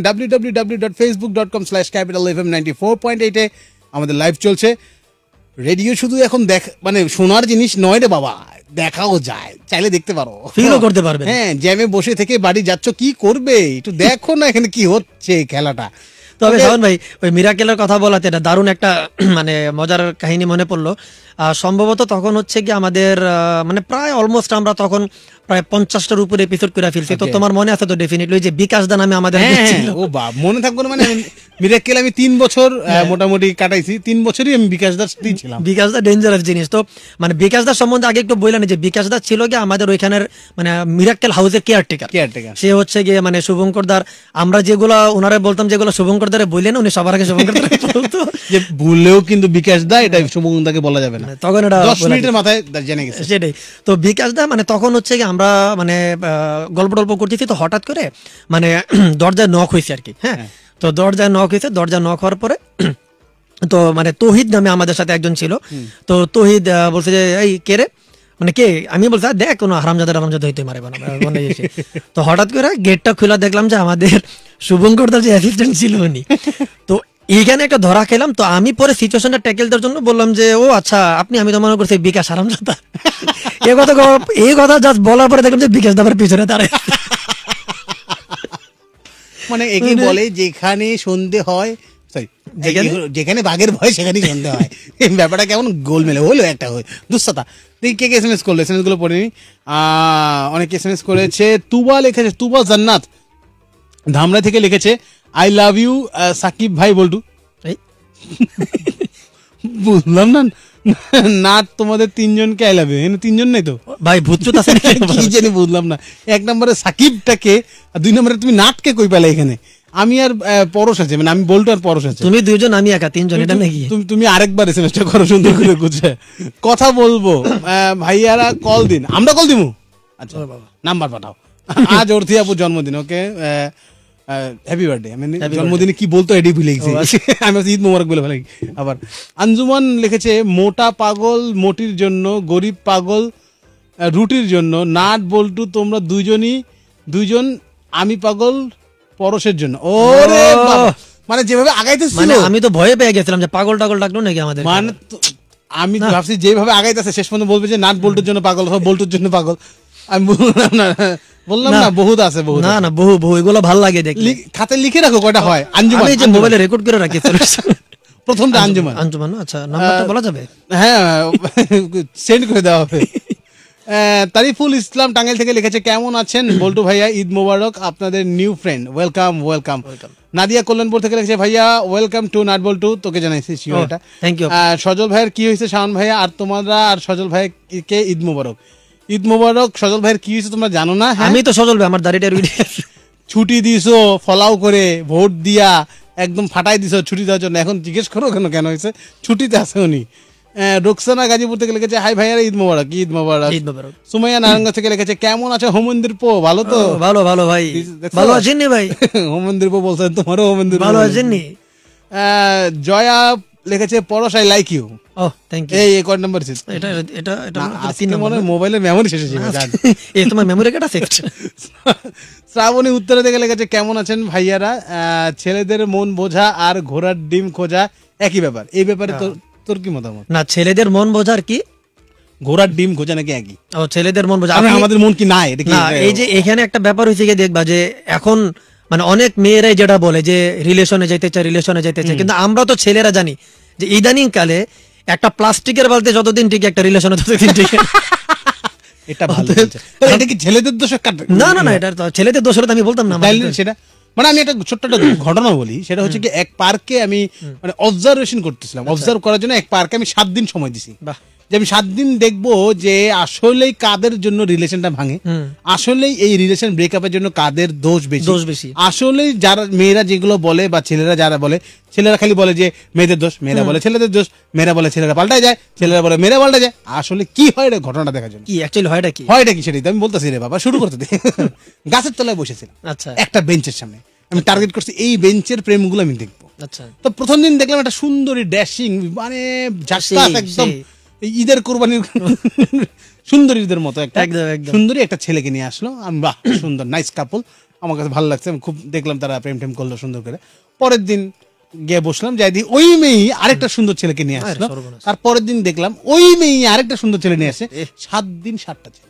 www.facebook.com/capitalfm94.8 এ আমাদের লাইভ চলছে। রেডিও শুধু এখন মানে শোনার জিনিস নয় রে বাবা, দেখাও যায়, চাইলে দেখতে পারো, ফিলও করতে পারবে। হ্যাঁ, জ্যামে বসে থেকে বাড়ি যাচ্ছ কি করবে একটু দেখো না এখানে কি হচ্ছে খেলাটা। তবে শাওন ভাই ওই মিরাক্কেলের কথা বলাতে এটা দারুণ একটা মানে মজার কাহিনী মনে পড়লো। সম্ভবত তখন হচ্ছে কি আমাদের মানে প্রায় অলমোস্ট আমরা তখন প্রায় 50টার উপরে এপিসোড করে ফেলছি। তো তোমার মনে আছে তো ডেফিনেটলি যে বিকাশ দা নামে আমাদের ও বাপ মনে থাকবো না, মানে মিরাক্কেল আমি 3 বছর মোটামুটি কাটাইছি, 3 বছরই আমি বিকাশ দার সাথেই ছিলাম। বিকাশ দা ডেঞ্জারাস জিনিস। তো মানে বিকাশ দার সম্বন্ধে আগে একটু বললেন যে বিকাশ দা ছিল কি আমাদের ওইখানের মানে মিরাক্কেল হাউসের কেয়ারটেকার। সে হচ্ছে গিয়ে মানে শুভঙ্কর দার আমরা যেগুলো ওনারে বলতাম যেগুলো শুভঙ্কর দারে বললেন, উনি সবার আগে শুভঙ্কর দারে বলতো যে ভুলেও কিন্তু বিকাশ দা এটা শুভঙ্কর দাকে বলা যাবে না, তখন এটা 10 মিনিটের মাথায় জেনে গেছে সেটাই। তো বিকাশ দা মানে তখন হচ্ছে কি আমরা মানে গল্প করতেছি, তো হঠাৎ করে মানে দরজায় নক হয়েছে আর কি। হ্যাঁ, তো দরজায় নক হয়েছে, দরজায় নক হওয়ার পরে তো মানে তৌহিদ নামে আমাদের সাথে একজন ছিল। তো তৌহিদ বলছে যে এই কে রে, মানে কে? আমি বলছি দেখ কোনো হারামজাদা হইতে মারে বানা। তো হঠাৎ করে গেটটা খোলা, দেখলাম যে আমাদের শুভঙ্কর দার যে অ্যাসিস্ট্যান্ট ছিল উনি। তো এইখানে একটা ধরা খেলাম। তো আমি পরে সিচুয়েশনটা ট্যাকেল দেওয়ার জন্য বললাম যে ও আচ্ছা আপনি, আমি তো মনে করছি বিকাশ হারামজাদা। এই কথা জাস্ট বলার পরে দেখলাম যে বিকাশ দাবার পিছনে দাঁড়ায়। মানে একে বলে যেখানে সন্ধে হয়, যেখানে বাঘের ভয় সেখানেই সন্ধে হয়। এই ব্যাপারটা কেমন গোলমেলে হলো একটা দুঃসাতা। দেখি কে এসএমএস করলো, এসএমএস গুলো পড়িনি। অনেক এসএমএস করেছে। তুবা লিখেছে, তুবা জান্নাত ধামরা থেকে লিখেছে আই লাভ ইউ সাকিব ভাই বল্টু। বুঝলাম না, নাট তোমাদের 3 জনকে আই লাভ ইউ, 3 জন নাই তো ভাই ভূতচুত আছে কি জানি বুঝলাম না। 1 নম্বরে সাকিবটাকে আর 2 নম্বরে তুমি নাটকে কই পেলে এখানে? আমি আর পরশ আছে, মানে আমি বল্টু আর পরশ আছে। তুমি দুইজন আমি একা, তিনজন, এটা নাকি? তুমি আরেকবার এসএমএসটা করো সুন্দর করে গুছে কথা বলবো। ভাইয়ারা কল দিন, আমরা কল দিমু। আচ্ছা নাম্বার পাঠাও। আজ অর্থি আপুর জন্মদিন, ওকে হ্যাপি বার্থডে। আমি জন্মদিনে কি বলতো এডি ভুলে গেছি, আমি ঈদ মোবারক বলে ফেলি। আবার আঞ্জুমান লিখেছে মোটা পাগল মোটির জন্য, গরিব পাগল রুটির জন্য, নাট বল্টু তোমরা দুইজন, আমি পাগল পরশের জন্য। ওরে বাবা, মানে যেভাবে আগাইতেছিল, মানে আমি তো ভয়ে পেয়ে গেছিলাম যে পাগল টাগল ডাকলো নাকি আমাদের। মানে আমি ভাবছি যেভাবে আগাইতেছে শেষ পর্যন্ত বলবে যে নাট বল্টুর জন্য পাগল অথবা বল্টুর জন্য পাগল। আমি বললাম না বহুত আছে, বহুত না না বহু বহু, এগুলো ভালো লাগে দেখলে। খাতায় লিখে রাখো কয়টা হয়। আঞ্জুমান, আমি যে মোবাইলে রেকর্ড করে রাখি। প্রথমটা আঞ্জুমান। আঞ্জুমান, আচ্ছা নাম্বারটা বলা যাবে? হ্যাঁ সেন্ড করে দেওয়া হবে। তারিফুল ইসলাম টাঙ্গাইল থেকে লিখেছে কেমন আছেন বল্টু ভাইয়া, ঈদ মোবারক, আপনাদের new friend, welcome welcome. Nadia Kalyanpur থেকে লিখেছে ভাইয়া ওয়েলকাম টু নাট বল্টু, তোকে জানাইছি শিওরটা, থ্যাংক ইউ। সজল ভাইয়ের কি হয়েছে শাওন ভাইয়া, আর তোমরা আর সজল ভাইকে ঈদ মোবারক। ঈদ মোবারক। সজল ভাইয়ের কি হয়েছে তোমরা জানো না? আমি তো সজল ভাই, আমার দাড়িটা ছুটি দিছো ফলাও করে, ভোট দিয়া একদম ফাটাই দিছো ছুটি দেওয়ার জন্য, এখন জিজ্ঞেস করো কেন হয়েছে? ছুটিতে আছে উনি। রোকসানা গাজীপুর থেকে লিখেছে হাই ভাইয়ারা ঈদ মোবারক, ঈদ মোবারক। ঈদ মোবারক। সুমাইয়া নারায়ণগঞ্জ থেকে লিখেছে কেমন আছে হোমেন্দ্র পো, ভালো তো? ভালো ভালো ভাই, ভালো আছেন নি ভাই? হোমেন্দ্র পো বলছেন, তোমারও হোমেন্দ্র ভালো আছেন নি? জয়া লিখেছে Porosh I like you. Oh thank you. এই কয় নাম্বার ছিল এটা এটা এটা তিন নম্বর? মোবাইলের মেমোরি শেষ হয়ে যাবে। এই তোমার মেমোরি কার্ড আছে? শ্রাবণী উত্তরে থেকে লিখেছে কেমন আছেন ভাইয়ারা, ছেলেদের মন বোঝা আর ঘোড়ার ডিম খোঁজা একই ব্যাপার। এই ব্যাপারে তোর কি মতামত? না, ছেলেদের মন বোঝার কি ঘোড়ার ডিম খোঁজা নাকি একই? ও ছেলেদের মন বোঝা, আমাদের মন কি নাই? এটা কি না, এই যে এখানে একটা ব্যাপার হয়েছে কি দেখবা যে এখন মানে অনেক মেয়েরাই যেটা বলে যে রিলেশনে যাইতে চায়, কিন্তু আমরা তো ছেলেরা জানি যে ইদানিং কালে একটা প্লাস্টিকের বালতি যতদিন টিকে একটা রিলেশনে ততদিন টিকে। এটা ভালো বলছে। এটা কি ছেলেদের দোষ? না না না, এটা তো ছেলেদের দোষ হলে তো আমি বলতাম না। সেটা মানে আমি একটা ছোট্ট একটা ঘটনা বলি, সেটা হচ্ছে কি এক পার্কে আমি মানে অবজারভেশন করতেছিলাম, অবজার্ভ করার জন্য এক পার্কে আমি 7 দিন সময় দিছি, যে আমি 7 দিন দেখবো যে আসলেই কাদের জন্য রিলেশনটা ভাঙে, আসলেই এই রিলেশন ব্রেকআপের জন্য কাদের দোষ বেশি। আসলেই যারা মেয়েরা যেগুলো বলে বা ছেলেরা যারা বলে, ছেলেরা খালি বলে যে মেয়েদের দোষ, মেয়েরা বলে ছেলেদের দোষ, মেয়েরা বলে ছেলেরা পাল্টায় যায়, ছেলেরা বলে মেয়েরা পাল্টায় যায়। আসলে কি হয় রে ঘটনাটা দেখার জন্য, কি অ্যাকচুয়ালি হয়টা কি সেটাই তো আমি বলতেছি রে বাবা। শুরু করতে দে। গাছের তলায় বসেছিলাম, আচ্ছা, একটা বেঞ্চের সামনে, আমি টার্গেট করছি এই বেঞ্চের প্রেমগুলো আমি দেখবো। আচ্ছা, তো প্রথম দিন দেখলাম একটা সুন্দরী ড্যাশিং, মানে ঝাক্কাস একদম ঈদের কোরবানির সুন্দরীদের মতো একটা সুন্দরী একটা ছেলেকে নিয়ে আসলো। আমি বাহ সুন্দর নাইস কাপল, আমার কাছে ভালো লাগছে, আমি খুব দেখলাম তারা প্রেম টেম করলো সুন্দর করে। পরের দিন গিয়ে বসলাম, যাই দিই ওই মেয়ে আরেকটা সুন্দর ছেলেকে নিয়ে আসলো। তার পরের দিন দেখলাম ওই মেয়ে আরেকটা সুন্দর ছেলে নিয়ে আসে। 7 দিন 7টা ছেলে।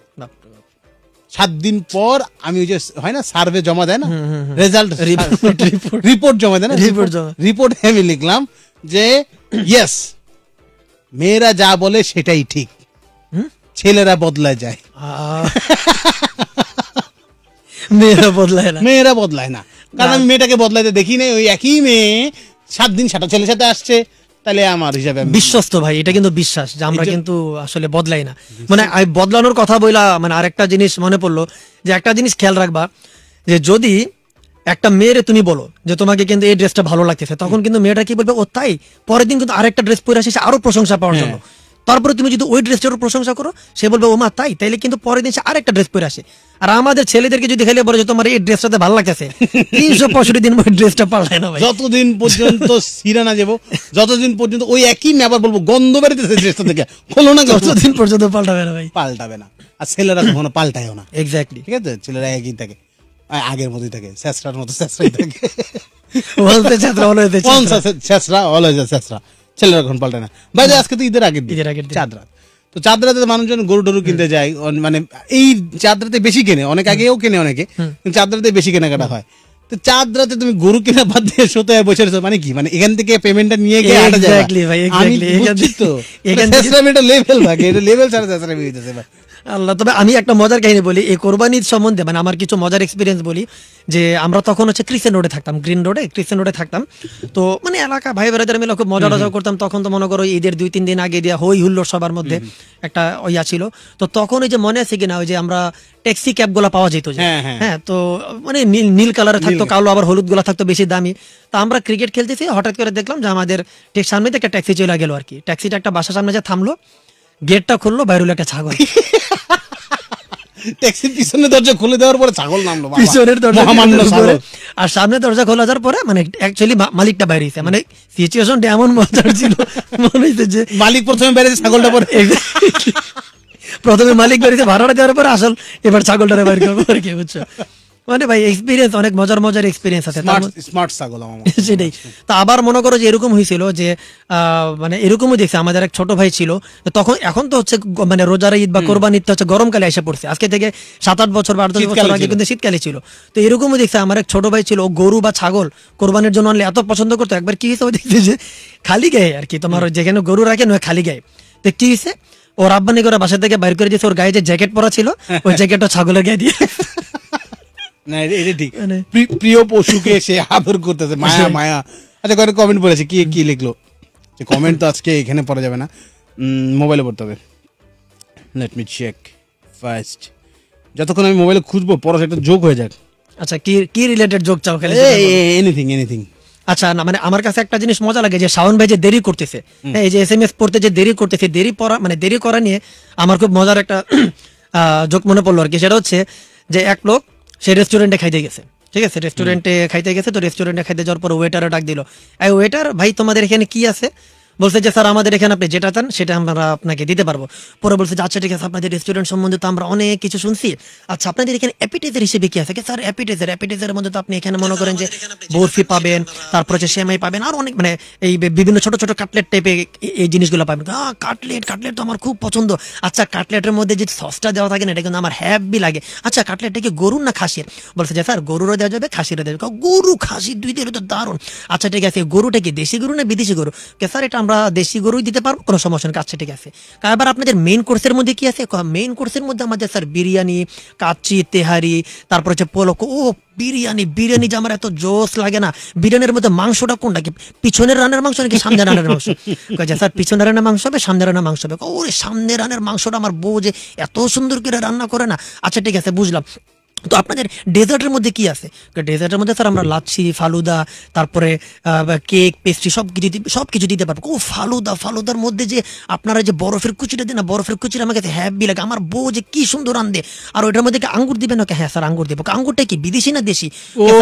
7 দিন পর আমি ওই যে হয় না সার্ভে জমা দেয় না, রেজাল্ট রিপোর্ট জমা দেয় না, রিপোর্ট আমি লিখলাম যে ইয়েস মেয়েরা যা বলে সেটাই ঠিক, ছেলেরা বদলায় যায়, মেয়েরা বদলায় না। কারণ আমি মেয়েটাকে বদলাইতে দেখি নাই, ওই একই মেয়ে 7 দিন 7টা ছেলের সাথে আসছে। তাহলে আমার হিসাবে বিশ্বস্ত ভাই, এটা কিন্তু বিশ্বাস যে আমরা কিন্তু আসলে বদলাই না। মানে বদলানোর কথা বইলা মানে আরেকটা জিনিস মনে পড়লো, যে একটা জিনিস খেয়াল রাখবা, যে যদি একটা মেয়েরে তুমি বলো যে তোমাকে কিন্তু এই ড্রেসটা ভালো লাগতেছে, তখন কিন্তু মেয়েটা কি বলবে, ও তাই, পরের দিন কিন্তু আরেকটা ড্রেস পরে আসে আরো প্রশংসা পাওয়ার জন্য। তারপরে তুমি যদি ওই ড্রেসটারও প্রশংসা করো, সে বলবে ও মা তাই, তাইলে কিন্তু পরের দিন সে আরেকটা ড্রেস পরে আসে। আর আমাদের ছেলেদেরকে যদি খেলে বলে যে তোমার এই ড্রেসটাতে ভালো লাগতেছে, 365 দিন ওই ড্রেসটা পাল্টায় না ভাই। যতদিন পর্যন্ত সিরা না যাবো, যতদিন পর্যন্ত ওই একই মেয়ে আবার বলবো গন্ধ বেরিতেছে ড্রেসটা থেকে, খোলো না, ততদিন পর্যন্ত পাল্টাবে না ভাই, পাল্টাবে না। আর ছেলেরা কখনো পাল্টায়ও না। এক্স্যাক্টলি, ঠিক আছে, ছেলেরা একই থাকে, আগের মতোই থাকে, ছেঁচড়ার মতো ছেঁচড়াই থাকে, ছেলেরা কখন পাল্টায় না। বাইরে আজকে তো ঈদের আগের চাঁদ রাত, তো চাঁদ রাতে মানুষজন গরু টরু কিনতে যায়, মানে এই চাঁদ রাতে বেশি কেনে, অনেক আগেও কেনে অনেকে, চাঁদ রাতে বেশি কেনাকাটা হয়। তো চাঁদ রাতে তুমি গরু কেনা বাদ দিয়ে সোতে বসে রয়েছো, মানে কি, মানে এখান থেকে পেমেন্টটা নিয়ে গিয়ে আটা যায়। আমি বুঝছি তো, লেভেল ভাগে, এটা লেভেল ছাড়া আল্লাহ, তবে আমি একটা মজার কাহিনী বলি এই কোরবানির সম্বন্ধে, মানে আমার কিছু মজার এক্সপিরিয়েন্স বলি। যে আমরা তখন হচ্ছে ক্রিসেন্ট রোডে থাকতাম, গ্রিন রোডে, ক্রিসেন্ট রোডে থাকতাম। তো মানে এলাকা ভাই বেড়াদের মিলে খুব মজা টজা করতাম। তখন তো মনে করো ঈদের 2-3 দিন আগে দিয়া হই হুল্লোড় সবার মধ্যে একটা ইয়া ছিল। তো তখন ওই যে মনে আছে কিনা ওই যে আমরা ট্যাক্সি ক্যাব গুলা পাওয়া যেত যে, হ্যাঁ, তো মানে নীল কালারে থাকতো, কালো আবার হলুদ গুলা থাকতো বেশি দামি। তো আমরা ক্রিকেট খেলতেছি, হঠাৎ করে দেখলাম যে আমাদের ঠিক সামনে থেকে একটা ট্যাক্সি চলে গেল আর কি। ট্যাক্সিটা একটা বাসার সামনে যে থামলো, গেটটা খুললো, বাইরে হলো একটা ছাগল। ট্যাক্সির পিছনে দরজা খুলে দেওয়ার পরে ছাগল নামলো, বাবা। পিছনের দরজা মহামান্য ছাগল। আর সামনে দরজা খোলা যাওয়ার পরে মানে অ্যাকচুয়ালি মালিকটা বাইরে হয়েছে, মানে সিচুয়েশনটা এমন মজার ছিল, মনে হয়েছে যে মালিক প্রথমে বেড়েছে, ছাগলটা পরে প্রথমে মালিক বেরিয়েছে, ভাড়াটা দেওয়ার পরে আসল এবার ছাগলটারে বাইরে করবো আর কি, বুঝছো? মানে ভাই এক্সপিরিয়েন্স, অনেক মজার এক্সপিরিয়েন্স আছে। স্মার্ট ছাগল আমার। সেটাই। তো আবার মনে করো যে এরকম হয়েছিল যে মানে এরকমও দেখছে, আমাদের এক ছোট ভাই ছিল তখন, এখন তো হচ্ছে মানে রোজার ঈদ বা কোরবান ঈদ তো হচ্ছে গরমকালে এসে পড়ছে, আজকে থেকে 7-8 বছর বা 8-10 বছর আগে কিন্তু শীতকালে ছিল। তো এরকমও দেখছে আমার এক ছোট ভাই ছিল, ও গরু বা ছাগল কোরবানির জন্য আনলে এত পছন্দ করতো। একবার কি হয়েছে, ও দেখছে যে খালি গায়ে আর কি, তোমার যেখানে গরু রাখে নয় খালি গায়ে। তো কি হয়েছে, ওর আব্বানি করে বাসা থেকে বাইর করে দিয়েছে, ওর গায়ে যে জ্যাকেট পরা ছিল ওই জ্যাকেটটা ছাগলের গায়ে দিয়ে। না এটা ঠিক, প্রিয় পশুকে সে আদর করতেছে, মায়া মায়া। আচ্ছা কয়েকটা কমেন্ট পড়েছে, কি লিখলো? কমেন্ট তো আজকে এখানে পড়া যাবে না, মোবাইলে পড়তে হবে। লেট মি চেক ফার্স্ট, যতক্ষণ আমি মোবাইলে খুঁজবো পড়া একটা যোগ হয়ে যাক। আচ্ছা কি রিলেটেড যোগ চাও? এনিথিং। আচ্ছা, না মানে আমার কাছে একটা জিনিস মজা লাগে যে শাওন ভাই যে দেরি করতেছে, এই যে SMS পড়তে যে দেরি করতেছে, দেরি করা নিয়ে আমার খুব মজার একটা যোগ মনে পড়লো আর কি। সেটা হচ্ছে যে এক লোক সে রেস্টুরেন্টে খাইতে গেছে, ঠিক আছে, রেস্টুরেন্টে খাইতে গেছে। তো রেস্টুরেন্টে খাইতে যাওয়ার পর ওয়েটারে ডাক দিল, এই ওয়েটার ভাই তোমাদের এখানে কি আছে? বলছে যে স্যার আমাদের এখানে আপনি যেটা চান সেটা আমরা আপনাকে দিতে পারবো। পরে বলছে যে আচ্ছা ঠিক আছে, আপনাদের রেস্টুরেন্ট সম্বন্ধে তো আমরা অনেক কিছু শুনছি, আচ্ছা আপনাদের এখানে অ্যাপিটাইজার হিসেবে কি আছে? স্যার অ্যাপিটাইজারের মধ্যে তো আপনি এখানে মনে করেন যে বরফি পাবেন, তারপর হচ্ছে সেমাই পাবেন, আর অনেক মানে এই বিভিন্ন ছোট ছোট কাটলেট টাইপের এই জিনিসগুলো পাবেন। কাটলেট তো আমার খুব পছন্দ। আচ্ছা কাটলেটের মধ্যে যে সসটা দেওয়া থাকে না, এটা কিন্তু আমার হ্যাপি লাগে। আচ্ছা কাটলেটটা কি গরুর না খাসির? বলছে যে স্যার গরুরও দেওয়া যাবে, খাসিরও দেওয়া যাবে। গরু খাসি দুই দিলে তো দারুণ। আচ্ছা ঠিক আছে, গরুটা কি দেশি গরু না বিদেশি গরু? স্যার এটা আমরা দেশি গরুই দিতে পারবো, কোনো সমস্যা নেই। আচ্ছা ঠিক আছে, এবার আপনাদের মেইন কোর্সের মধ্যে কি আছে? মেইন কোর্সের মধ্যে আমাদের স্যার বিরিয়ানি, কাচ্চি, তেহারি, তারপর হচ্ছে পোলক। ও বিরিয়ানি যে আমার এত জোস লাগে না। বিরিয়ানির মধ্যে মাংসটা কোনটা, কি পিছনের রানের মাংস নাকি সামনের রানের মাংস? স্যার পিছনের রানের মাংস হবে, সামনের রানের মাংস হবে। ওরে সামনের রানের মাংসটা আমার বউ যে এত সুন্দর করে রান্না করে না। আচ্ছা ঠিক আছে বুঝলাম, তো আপনাদের ডেজার্টের মধ্যে কি আছে? ডেজার্টের মধ্যে স্যার আমরা লাচ্ছি, ফালুদা, তারপরে কেক, পেস্ট্রি সবকিছু দিতে পারবো। ও ফালুদার মধ্যে যে আপনারা যে বরফের কুচিটা দেন না, বরফের কুচিটা আমার কাছে হ্যাপি লাগে। আমার বউ যে কি সুন্দর রান্ধে। আর ওইটার মধ্যে কি আঙ্গুর দিবেন? ওকে হ্যাঁ স্যার আঙ্গুর দেবো। আঙ্গুরটা কি বিদেশি না দেশি?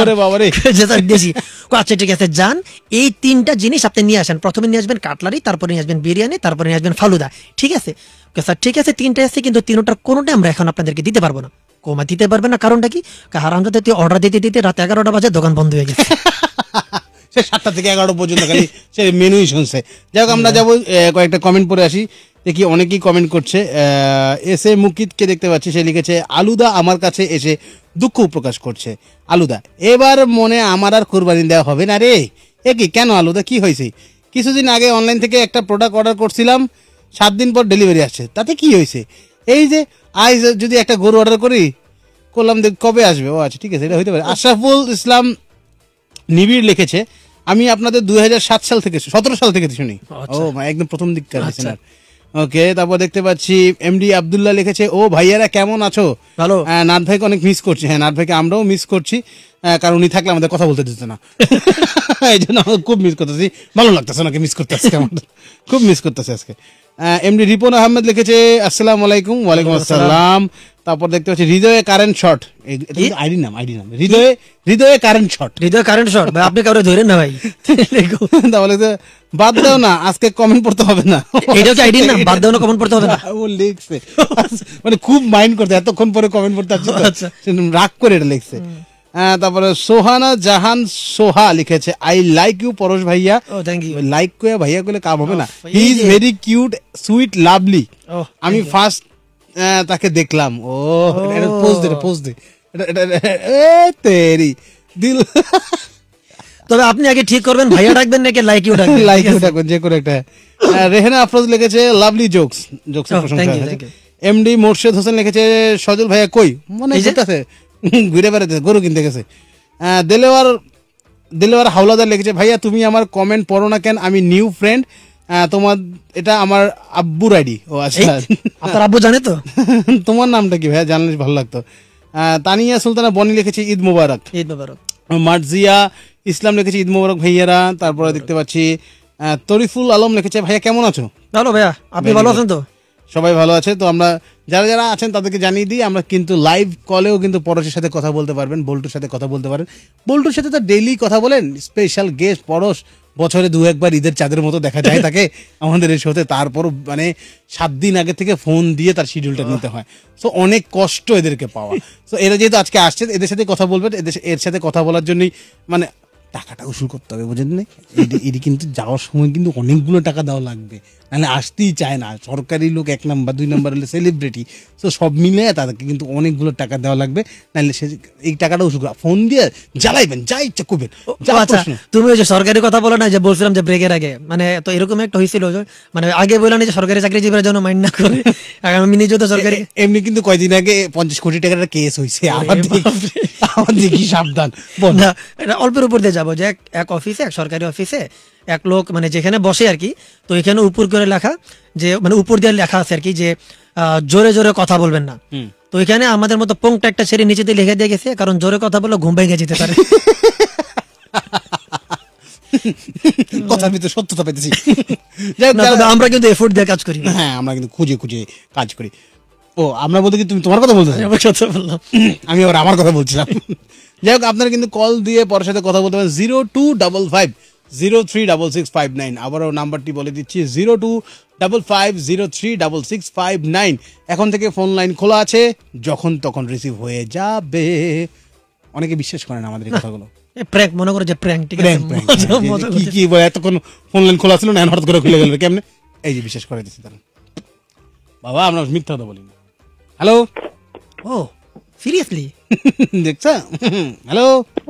দেশি। আচ্ছা ঠিক আছে যান, এই 3টা জিনিস আপনি নিয়ে আসেন। প্রথমে নিয়ে আসবেন কাটলারি, তারপরে নিয়ে আসবেন বিরিয়ানি, তারপরে নিয়ে আসবেন ফালুদা, ঠিক আছে? স্যার ঠিক আছে 3টা আছে, কিন্তু 3টার কোনোটাই আমরা এখন আপনাদেরকে দিতে পারবো না। কমা দিতে পারবে না, কারণটা কি? হারামজাদা তুই অর্ডার দিতে রাত 11টা বাজে দোকান বন্ধ হয়ে গেছে। সে 7টা থেকে 11টা পর্যন্ত খালি সে মেনুই শুনছে। যাই হোক আমরা যাবো কয়েকটা কমেন্ট পড়ে আসি, দেখি অনেকেই কমেন্ট করছে। এসে মুকিতকে দেখতে পাচ্ছি, সে লিখেছে আলুদা আমার কাছে এসে দুঃখ প্রকাশ করছে। আলুদা এবার মনে আমার আর কোরবানি দেওয়া হবে না রে। কি কেন আলুদা, কি হয়েছে? কিছুদিন আগে অনলাইন থেকে একটা প্রোডাক্ট অর্ডার করছিলাম, 7 দিন পর ডেলিভারি আসছে, তাতে কি হয়েছে? এই যে আজ যদি একটা গরু অর্ডার করলাম কবে আসবে? ও আচ্ছা ঠিক আছে, এটা হইতে পারে। আশরাফুল ইসলাম নিবিড় লিখেছে আমি আপনাদের 2007 সাল থেকে 17 সাল থেকে শুনি। ও একদম প্রথম দিককার লিসেনার। ওকে, তারপর দেখতে পাচ্ছি এমডি আব্দুল্লাহ লিখেছে ও ভাইয়ারা কেমন আছো? ভালো। নাথ ভাইকে অনেক মিস করছি। হ্যাঁ নাথ ভাইকে আমরাও মিস করছি, কারণ উনি থাকলে আমাদের কথা বলতে দিত না। এই জন্য আমরা খুব মিস করতেছি, ভালো লাগতেছে ওনাকে মিস করতে আজকে, আমাদের খুব মিস করতেছে আজকে। এমডি রিপন আহমেদ লিখেছে আসসালামু আলাইকুম। ওয়ালাইকুম আসসালাম। তারপর দেখতে পাচ্ছি হৃদয়ে কারেন্ট শট, আইডি নাম হৃদয়ে কারেন্ট শট। ভাই আপনি কাউরে ধরেন না ভাই। তাহলে বাদ দাও না, আজকে কমেন্ট পড়তে হবে না। এটাও কি আইডির নাম? বাদ দাও না, কমেন্ট পড়তে হবে না। ও লিখছে মানে খুব মাইন্ড করতে, এতক্ষণ পরে কমেন্ট পড়তে আসছে, রাগ করে এটা লিখছে। তারপরে সোহানা জাহান সোহা লিখেছে আই লাইক ইউ পরশ ভাইয়া। লাইক করে ভাইয়া করলে কাম হবে না। He is very cute, sweet, lovely. আমি ফার্স্ট তাকে দেখলাম। ও পোস্ট দে তেরি দিল। তবে আপনি আগে ঠিক করবেন ভাইয়া ডাকবেন নাকি লাইক ইউ ডাকবেন? যে করে একটা। রেহানা আফরোজ লিখেছে লাভলি জোকস প্রশংসা। এমডি মোর্শেদ হোসেন লিখেছে সজল ভাইয়া কই, মানে এই যে- যেতেছে ঘুরে বেড়াতে, গরু কিনতে গেছে। দিলেওয়ার হাওলাদার লিখেছে ভাইয়া তুমি আমার কমেন্ট পড়ো না কেন, আমি নিউ ফ্রেন্ড, তোমার এটা আমার আব্বুর আইডি। ও আচ্ছা, আপনার আব্বু জানে তো? তোমার নামটা কি ভাইয়া, জানলে ভালো লাগতো। তানিয়া সুলতানা বনি লিখেছে ঈদ মুবারক। ঈদ মোবারক। মার্জিয়া ইসলাম লিখেছে ঈদ মুবারক ভাইয়ারা। তারপরে দেখতে পাচ্ছি তরিফুল আলম লিখেছে ভাইয়া কেমন আছো? ভালো ভাইয়া, আপনি ভালো আছেন তো? সবাই ভালো আছে। তো আমরা যারা যারা আছেন তাদেরকে জানিয়ে দিই, আমরা কিন্তু লাইভ কলেও কিন্তু পরশের সাথে কথা বলতে পারবেন, বল্টুর সাথে কথা বলতে পারেন। বল্টুর সাথে তো ডেইলি কথা বলেন, স্পেশাল গেস্ট পরশ বছরে 2-1 ঈদের চাঁদের মতো দেখা যায় তাকে আমাদের এই শোতে। তারপর মানে 7 দিন আগে থেকে ফোন দিয়ে তার শিডিউলটা নিতে হয়। সো অনেক কষ্ট এদেরকে পাওয়া। সো এরা যেহেতু আজকে আসছে, এদের সাথে কথা বলবেন, এর সাথে কথা বলার জন্যই মানে টাকাটা উসুল করতে হবে, বুঝেন না? এটি কিন্তু যাওয়ার সময় কিন্তু অনেকগুলো টাকা দেওয়া লাগবে, নাহলে আসতেই চায় না। সরকারি লোক 1 নাম্বার 2 নাম্বার হলে সেলিব্রিটি, তো সব মিলে তাদেরকে কিন্তু অনেকগুলো টাকা দেওয়া লাগবে, নাহলে সে এই টাকাটা উসুল করে ফোন দিয়ে জ্বালাইবেন, যা ইচ্ছা করবেন। যা আচ্ছা, প্রশ্ন। তুমি ওই যে সরকারি কথা বলো না, যে বলছিলাম যে ব্রেকের আগে, মানে তো এরকম একটা হয়েছিল যে মানে আগে বললাম যে সরকারি চাকরিজীবীরা যেন মাইন্ড না করে, আমি নিজেও তো সরকারি। এমনি কিন্তু কয়দিন আগে 50 কোটি টাকার কেস হয়েছে, আমার দেখি সাবধান। বল। না, এটা অল্পের উপর দিয়ে যাবো যে এক অফিসে, এক সরকারি অফিসে এক লোক মানে যেখানে বসে আর কি, তো এখানে উপর করে লেখা যে মানে উপর দিয়ে লেখা আছে আর কি যে জোরে জোরে কথা বলবেন না। তো এখানে আমাদের মতো পোংটা একটা ছেড়ে নিচে দিয়ে লিখে দিয়ে গেছে, কারণ জোরে কথা বললে ঘুম ভেঙে যেতে পারে। কথার ভিতরে সত্যতা পেতেছি। যাই হোক, না, তবে আমরা কিন্তু এফোর্ট দিয়ে কাজ করি। হ্যাঁ, আমরা কিন্তু খুঁজে খুঁজে কাজ করি। ও, আমরা বলতে কি তুমি তোমার কথা বলতেছো? আমার কথা বললাম। আমি আবার আমার কথা বলছিলাম। যাই হোক, আপনারা কিন্তু কল দিয়ে পরের সাথে কথা বলতে পারেন 0255036659। আবারও নাম্বারটি বলে দিচ্ছি 0255036659। এখন থেকে ফোন লাইন খোলা আছে, যখন তখন রিসিভ হয়ে যাবে। অনেকে বিশ্বাস করেন আমাদের এই কথাগুলো। প্র্যাঙ্ক মনে করে যে প্র্যাঙ্ক, ঠিক আছে, Prank, prank, মজা হ্যাঁ, মজা কি কি বলে, এতক্ষণ ফোন লাইন খোলা ছিল না, হঠাৎ করে খুলে গেল কেমনে? এই যে বিশ্বাস করে দিচ্ছি তারা। বাবা, আমরা মিথ্যা কথা বলি না। Hello, oh seriously? দেখছ? হ্যালো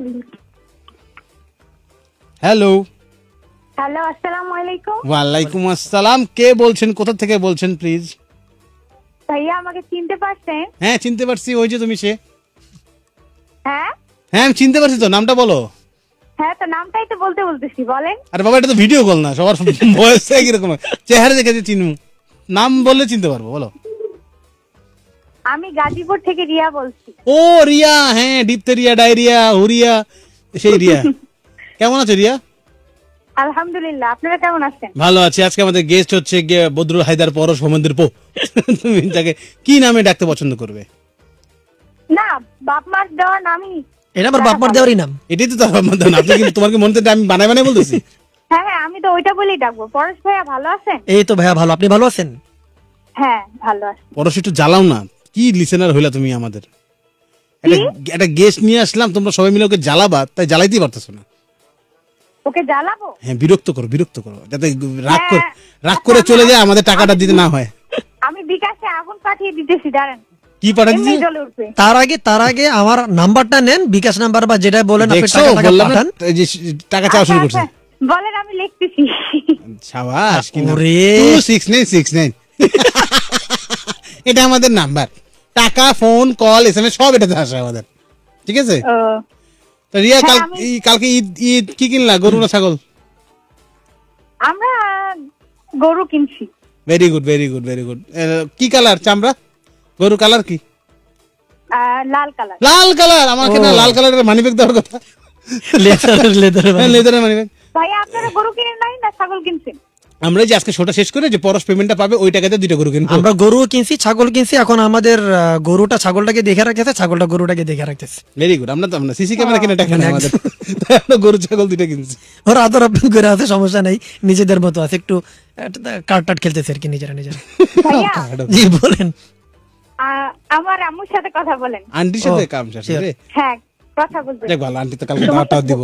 হ্যালো, হ্যালো, আসসালামু আলাইকুম। ওয়ালাইকুম আসসালাম। কে বলছেন, কোথা থেকে বলছেন প্লিজ? ভাইয়া আমাকে চিনতে পারছেন? হ্যাঁ, চিনতে পারছি, ওই যে তুমি সে। হ্যাঁ হ্যাঁ, আমি চিনতে পারছি তো, নামটা বলো। হ্যাঁ, তো নামটাই তো বলতেছি, বলেন। আরে বাবা, এটা তো ভিডিও কল না, সবার বয়স কিরকম, চেহারা দেখে যে চিনু, নাম বললে চিনতে পারবো, বলো। আমি গাজীপুর থেকে রিয়া বলছি। ও রিয়া, হ্যাঁ, ডিপথেরিয়া, ডায়রিয়া, হুরিয়া, সেই রিয়া। কেমন আছো রিয়া? আলহামদুলিল্লাহ, আপনারা কেমন আছেন? ভালো আছি। আজকে আমাদের গেস্ট হচ্ছে বদরুল হায়দার পরশ হোমেন্দ্র পো। তুমি তাকে কি নামে ডাকতে পছন্দ করবে? না, বাপ মার দেওয়ার নামই। এটা আবার বাপমার দেওয়ারই নাম? এটাই তো তার নাম। আপনি কি তোমার কি মনে হচ্ছে আমি বানাই বানাই বলতেছি? হ্যাঁ হ্যাঁ, আমি তো ওইটা বলেই ডাকবো। পরশ ভাইয়া ভালো আছেন? এই তো ভাইয়া ভালো, আপনি ভালো আছেন? হ্যাঁ, ভালো আছি। পরশ একটু জ্বালাও না, কি লিসেনার হইলা তুমি আমাদের। একটা গেস্ট নিয়ে আসলাম, তোমরা সবাই মিলে ওকে জ্বালাবা, তাই জ্বালাইতেই পারতেছো না। ওকে জ্বালাবো? হ্যাঁ, বিরক্ত করো, যাতে রাগ করে হ্যাঁ, চলে যায়, আমাদের টাকাটা দিতে না হয়। আমি বিকাশে আগুন পাঠিয়ে দিতেছি, দাঁড়ান। কি পাঠাচ্ছি? এমনি জ্বলে উঠবে। তার আগে আমার নাম্বারটা নেন, বিকাশ নাম্বার বা যেটা বলেন আপনি, দেখছো, টাকা বললাম না, পাঠান। এই যে টাকা চাওয়া শুরু করছে। আচ্ছা, বলেন, আমি লিখতেছি। সাবাস, কি নাম? ওরে। 26969 এটা আমাদের নাম্বার। টাকা, ফোন, কল, এসএমএস সব এটাতে আসে আমাদের, ঠিক আছে? ও, তো রিয়া, হ্যাঁ, কালকে ঈদ কি কিনলা, গরু না ছাগল? আমরা গরু কিনছি। Very good, very good, very good. কি কালার চামড়া? গরু কালার কি? লাল কালার। লাল কালার। আমাকে না লাল কালারের মানিব্যাগ দেওয়ার কথা। লেদারের মানিব্যাগ। ভাইয়া, আপনারা গরু কিনেন নাই না ছাগল কিনছেন? আমরা যে আজকে শোটা শেষ করে যে পরশ পেমেন্টটা পাবে, ওই টাকাতে 2টা গরু কিনবো। আমরা গরু কিনছি, ছাগল কিনছি। এখন আমাদের গরুটা ছাগলটাকে দেখে রাখতেছে, ছাগলটা গরুটাকে দেখে রাখতেছে। Very good. আমরা তো সিসি ক্যামেরা কিনে টাকা নেই আমাদের, তাই আমরা গরু ছাগল 2টা কিনছি। ওরা আদর আপ্যায়ন করে আছে, সমস্যা নেই, নিজেদের মতো আছে, একটু কার্ড টাট খেলতেছে আর কি নিজেরা। ভাইয়া, জি বলেন। আমার আম্মুর সাথে কথা বলেন। আন্টির সাথে কাম শেষ sure. রে। হ্যাঁ, কথা বলবেন। দেখ ভালো, আন্টি তো কালকে দাওয়াতটাও দিব।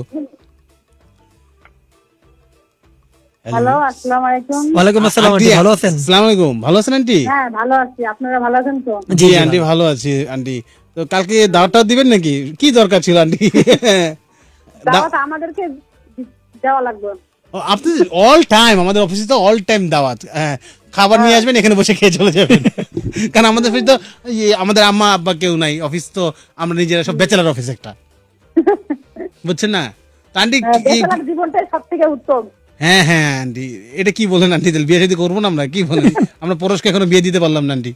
হ্যালো, আসসালামু আলাইকুম। ওয়ালাইকুম আসসালাম, আন্টি ভালো আছেন? আসসালামু আলাইকুম, ভালো আছেন আন্টি? হ্যাঁ, ভালো আছি, আপনারা ভালো আছেন তো? জি আন্টি, ভালো আছি আন্টি। তো কালকে দাওয়াতটাও দিবেন নাকি? কি দরকার ছিল আন্টি? দাওয়াত আমাদেরকে দেওয়া লাগবে। আপনি অল টাইম আমাদের অফিসে তো অল টাইম দাওয়াত, খাবার নিয়ে আসবেন, এখানে বসে খেয়ে চলে যাবেন। কারণ আমাদের অফিস তো আমাদের আম্মা আব্বা কেউ নাই, অফিস তো আমরা নিজেরা সব ব্যাচেলার অফিস একটা, বুঝছেন না? তো আন্টি জীবনটাই সব থেকে উত্তম। হ্যাঁ হ্যাঁ আন্টি, এটা কি বলেন আন্টি? তাহলে বিয়ে শাদী করবো না আমরা? কি বলেন? আমরা পরশকে এখনো বিয়ে দিতে পারলাম না আন্টি।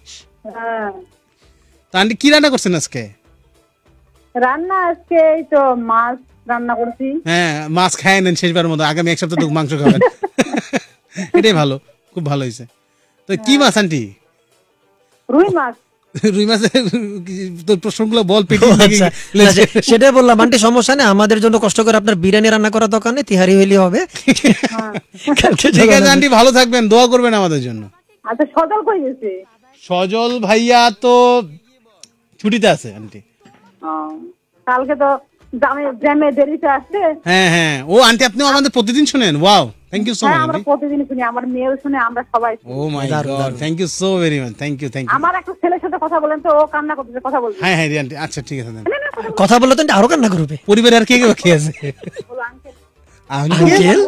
তো আন্টি কি রান্না করছেন আজকে? রান্না আজকে এই তো মাছ রান্না করছি। হ্যাঁ, মাছ খায় নেন শেষবার মতো, আগামী এক সপ্তাহ তো মাংস খাবেন। এটাই ভালো, খুব ভালো হয়েছে। তো কি মাছ আন্টি? রুই মাছ। রুই মাছের তোর প্রশ্নগুলো বল, আচ্ছা, সেটাই বললাম আন্টি, সমস্যা নেই, আমাদের জন্য কষ্ট করে আপনার বিরিয়ানি রান্না করার দোকানে তিহারি হইলে হবে। ঠিক আছে আন্টি, ভালো থাকবেন, দোয়া করবেন আমাদের জন্য। আচ্ছা, সজল কই গেছে? সজল ভাইয়া তো ছুটিতে আছে আন্টি। কালকে তো জ্যামে দেরিতে আসছে। হ্যাঁ হ্যাঁ, ও আন্টি আপনিও আমাদের প্রতিদিন শুনেন? Wow, thank you so much আমরা আন্টি। প্রতিদিন শুনি, আমার মেয়েও শুনে, আমরা সবাই শুনি। Oh my god, thank you so very much, thank you thank you. আমার একটা ছেলের সাথে কথা বলেন তো, ও কান্না করতেছে, কথা বলবে। হ্যাঁ হ্যাঁ আন্টি, আচ্ছা ঠিক আছে। কথা বললে তো আরো কান্না করবে। পরিবারে আর কে কে বাকি আছে? আঙ্কেল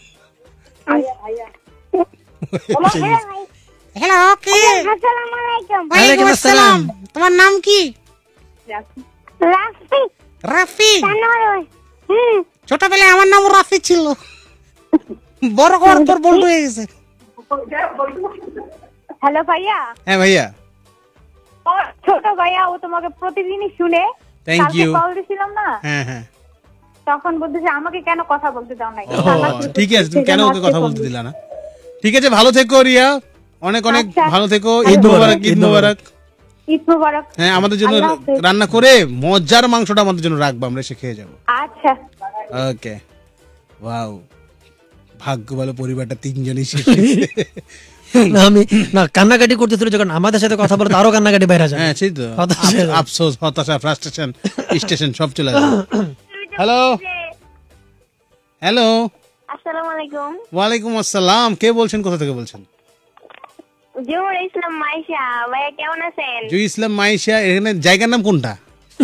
হ্যালো, কে? আসসালামু আলাইকুম। ওয়ালাইকুম আসসালাম। তোমার নাম কি? রাফি। রাফি? জানোই। ছোটবেলায় আমার নাম রাফি ছিল, বড় হওয়ার পর বল্টু হয়ে গেছে। হ্যালো ভাইয়া। হ্যাঁ ভাইয়া, ও ছোট ভাইয়া, ও তোমাকে প্রতিদিনই শুনে। Thank কালকে you. কল দিছিলাম না, হ্যাঁ হ্যাঁ, তখন বলতেছে আমাকে কেন কথা বলতে দাও নাই। ঠিক আছে, তুমি কেন ওকে কথা বলতে দিলা না? ঠিক আছে, ভালো থেকো রিয়া, অনেক অনেক আচ্ছা। ভালো থেকো। ঈদ মোবারক, ঈদ মোবারক। ঈদ মোবারক। হ্যাঁ, আমাদের জন্য আল্লাহ হাফেজ। রান্না করে মজার মাংসটা আমাদের জন্য রাখবো, আমরা এসে খেয়ে যাবো। আচ্ছা। ওকে, ওয়াও, ভাগ্য ভালো পরিবারটা তিনজনই শেষ। না আমি না কান্নাকাটি করতেছিল যখন আমাদের সাথে কথা বলতো, আরো কান্নাকাটি বাইরে যায়। হ্যাঁ সেই তো, আফসোস, হতাশা, ফ্রাস্ট্রেশন, স্টেশন সব চলে আসে। হ্যালো হ্যালো, আসসালামু আলাইকুম। ওয়ালাইকুম আসসালাম। কে বলছেন, কোথা থেকে বলছেন? জুমুর ইসলাম মাইশা। ভাইয়া কেমন আছেন? জুই ইসলাম মাইশা, এখানে জায়গার নাম কোনটা?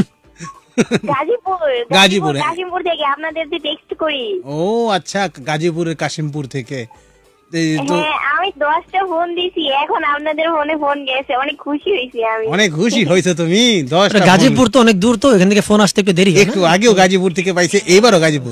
গাজীপুর। গাজীপুর, হ্যাঁ। গাজীপুর থেকে আপনাদের যে টেক্সট করি। ও আচ্ছা, গাজীপুরের কাশিমপুর থেকে। এই তো হ্যাঁ, আমি 10টা ফোন দিছি, এখন আপনাদের ফোনে ফোন গেছে, অনেক খুশি হইছি আমি। অনেক খুশি হয়েছে তুমি। 10টা গাজীপুর তো অনেক দূর, তো এখান থেকে ফোন আসতে একটু দেরি হয় না? একটু আগেও গাজীপুর থেকে পাইছে, এবারও গাজীপুর।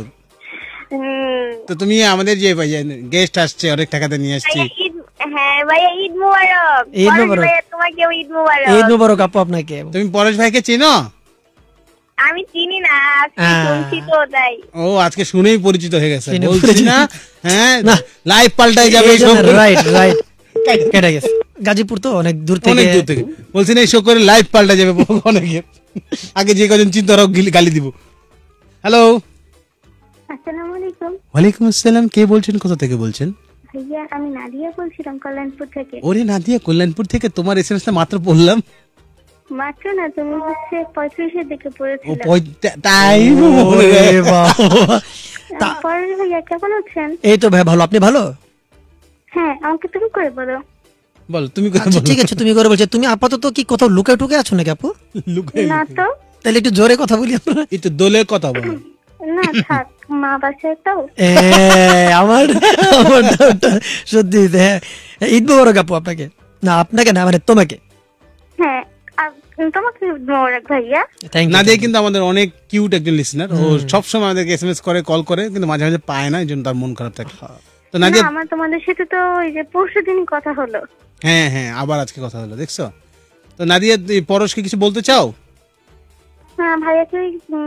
তো তুমি আমাদের যে গেস্ট আসছে, অনেক টাকাতে নিয়ে আসছি। হ্যাঁ ভাইয়া, ঈদ মুবারক। ঈদ মুবারক। ভাইয়া, তোমাকেও ঈদ মুবারক। ঈদ মোবারক আপু আপনাকে। তুমি পরেশ ভাইকে চেনো? আমি চিনি না, আজকে হ্যাঁ। শুনছি তো তাই। ও আজকে শুনেই পরিচিত হয়ে গেছে, শুনে বলছি পরিচিত। না? হ্যাঁ, না। লাইফ পাল্টাই যাবে এই রাইট show করে। রাইট, কেটে গেছে। গাজীপুর তো অনেক দূর থেকে। অনেক দূর থেকে বলছি না, এই শো করে লাইফ পাল্টা যাবে অনেকের। আগে যে কজন চিন্তা ওরাও গালি দিব। হ্যালো, আসসালামু আলাইকুম ওয়ালাইকুম আসসালাম। কে বলছেন, কোথা থেকে বলছেন? ভাইয়া, আমি নাদিয়া বলছিলাম কল্যাণপুর থেকে। ওরে নাদিয়া, কল্যাণপুর থেকে। তোমার এসএমএসটা মাত্র পড়লাম। মাত্র না, তুমি হচ্ছে 35-এর দিকে ও পড়েছিলে। তাই ওরে বাবা। পরে ভাইয়া কেমন আছেন? এই তো ভাই ভালো, আপনি ভালো? হ্যাঁ, আমাকে তুমি করে বলো। বল, তুমি কথা আচ্ছা বলো। ঠিক আছে, তুমি করে বলছো। তুমি আপাতত কি কোথাও লুকায় টুকে আছো নাকি আপু? লুকাই না তো। তাহলে একটু জোরে কথা বলি আমরা। একটু দোলের কথা বলো। না থাক, মা বাসায় তো। আমার আমার ডাউটটা সত্যি। হ্যাঁ, ঈদ মোবারক আপু আপনাকে। না আপনাকে না, মানে তোমাকে। হ্যাঁ, তোমাকে ঈদ মোবারক ভাইয়া। Thank you. নাদিয়া কিন্তু আমাদের অনেক কিউট একজন লিসনার। ও সবসময় আমাদেরকে এসএমএস করে, কল করে, কিন্তু মাঝে মাঝে পায় না, এই জন্য তার মন খারাপ থাকে। তো না, নাদিয়া, আমার তোমাদের সাথে তো ওই যে পরশুদিনই কথা হলো। হ্যাঁ হ্যাঁ, আবার আজকে কথা হলো, দেখছো? তো নাদিয়া, এই পরশকে কিছু বলতে চাও? হ্যাঁ ভাইয়াকে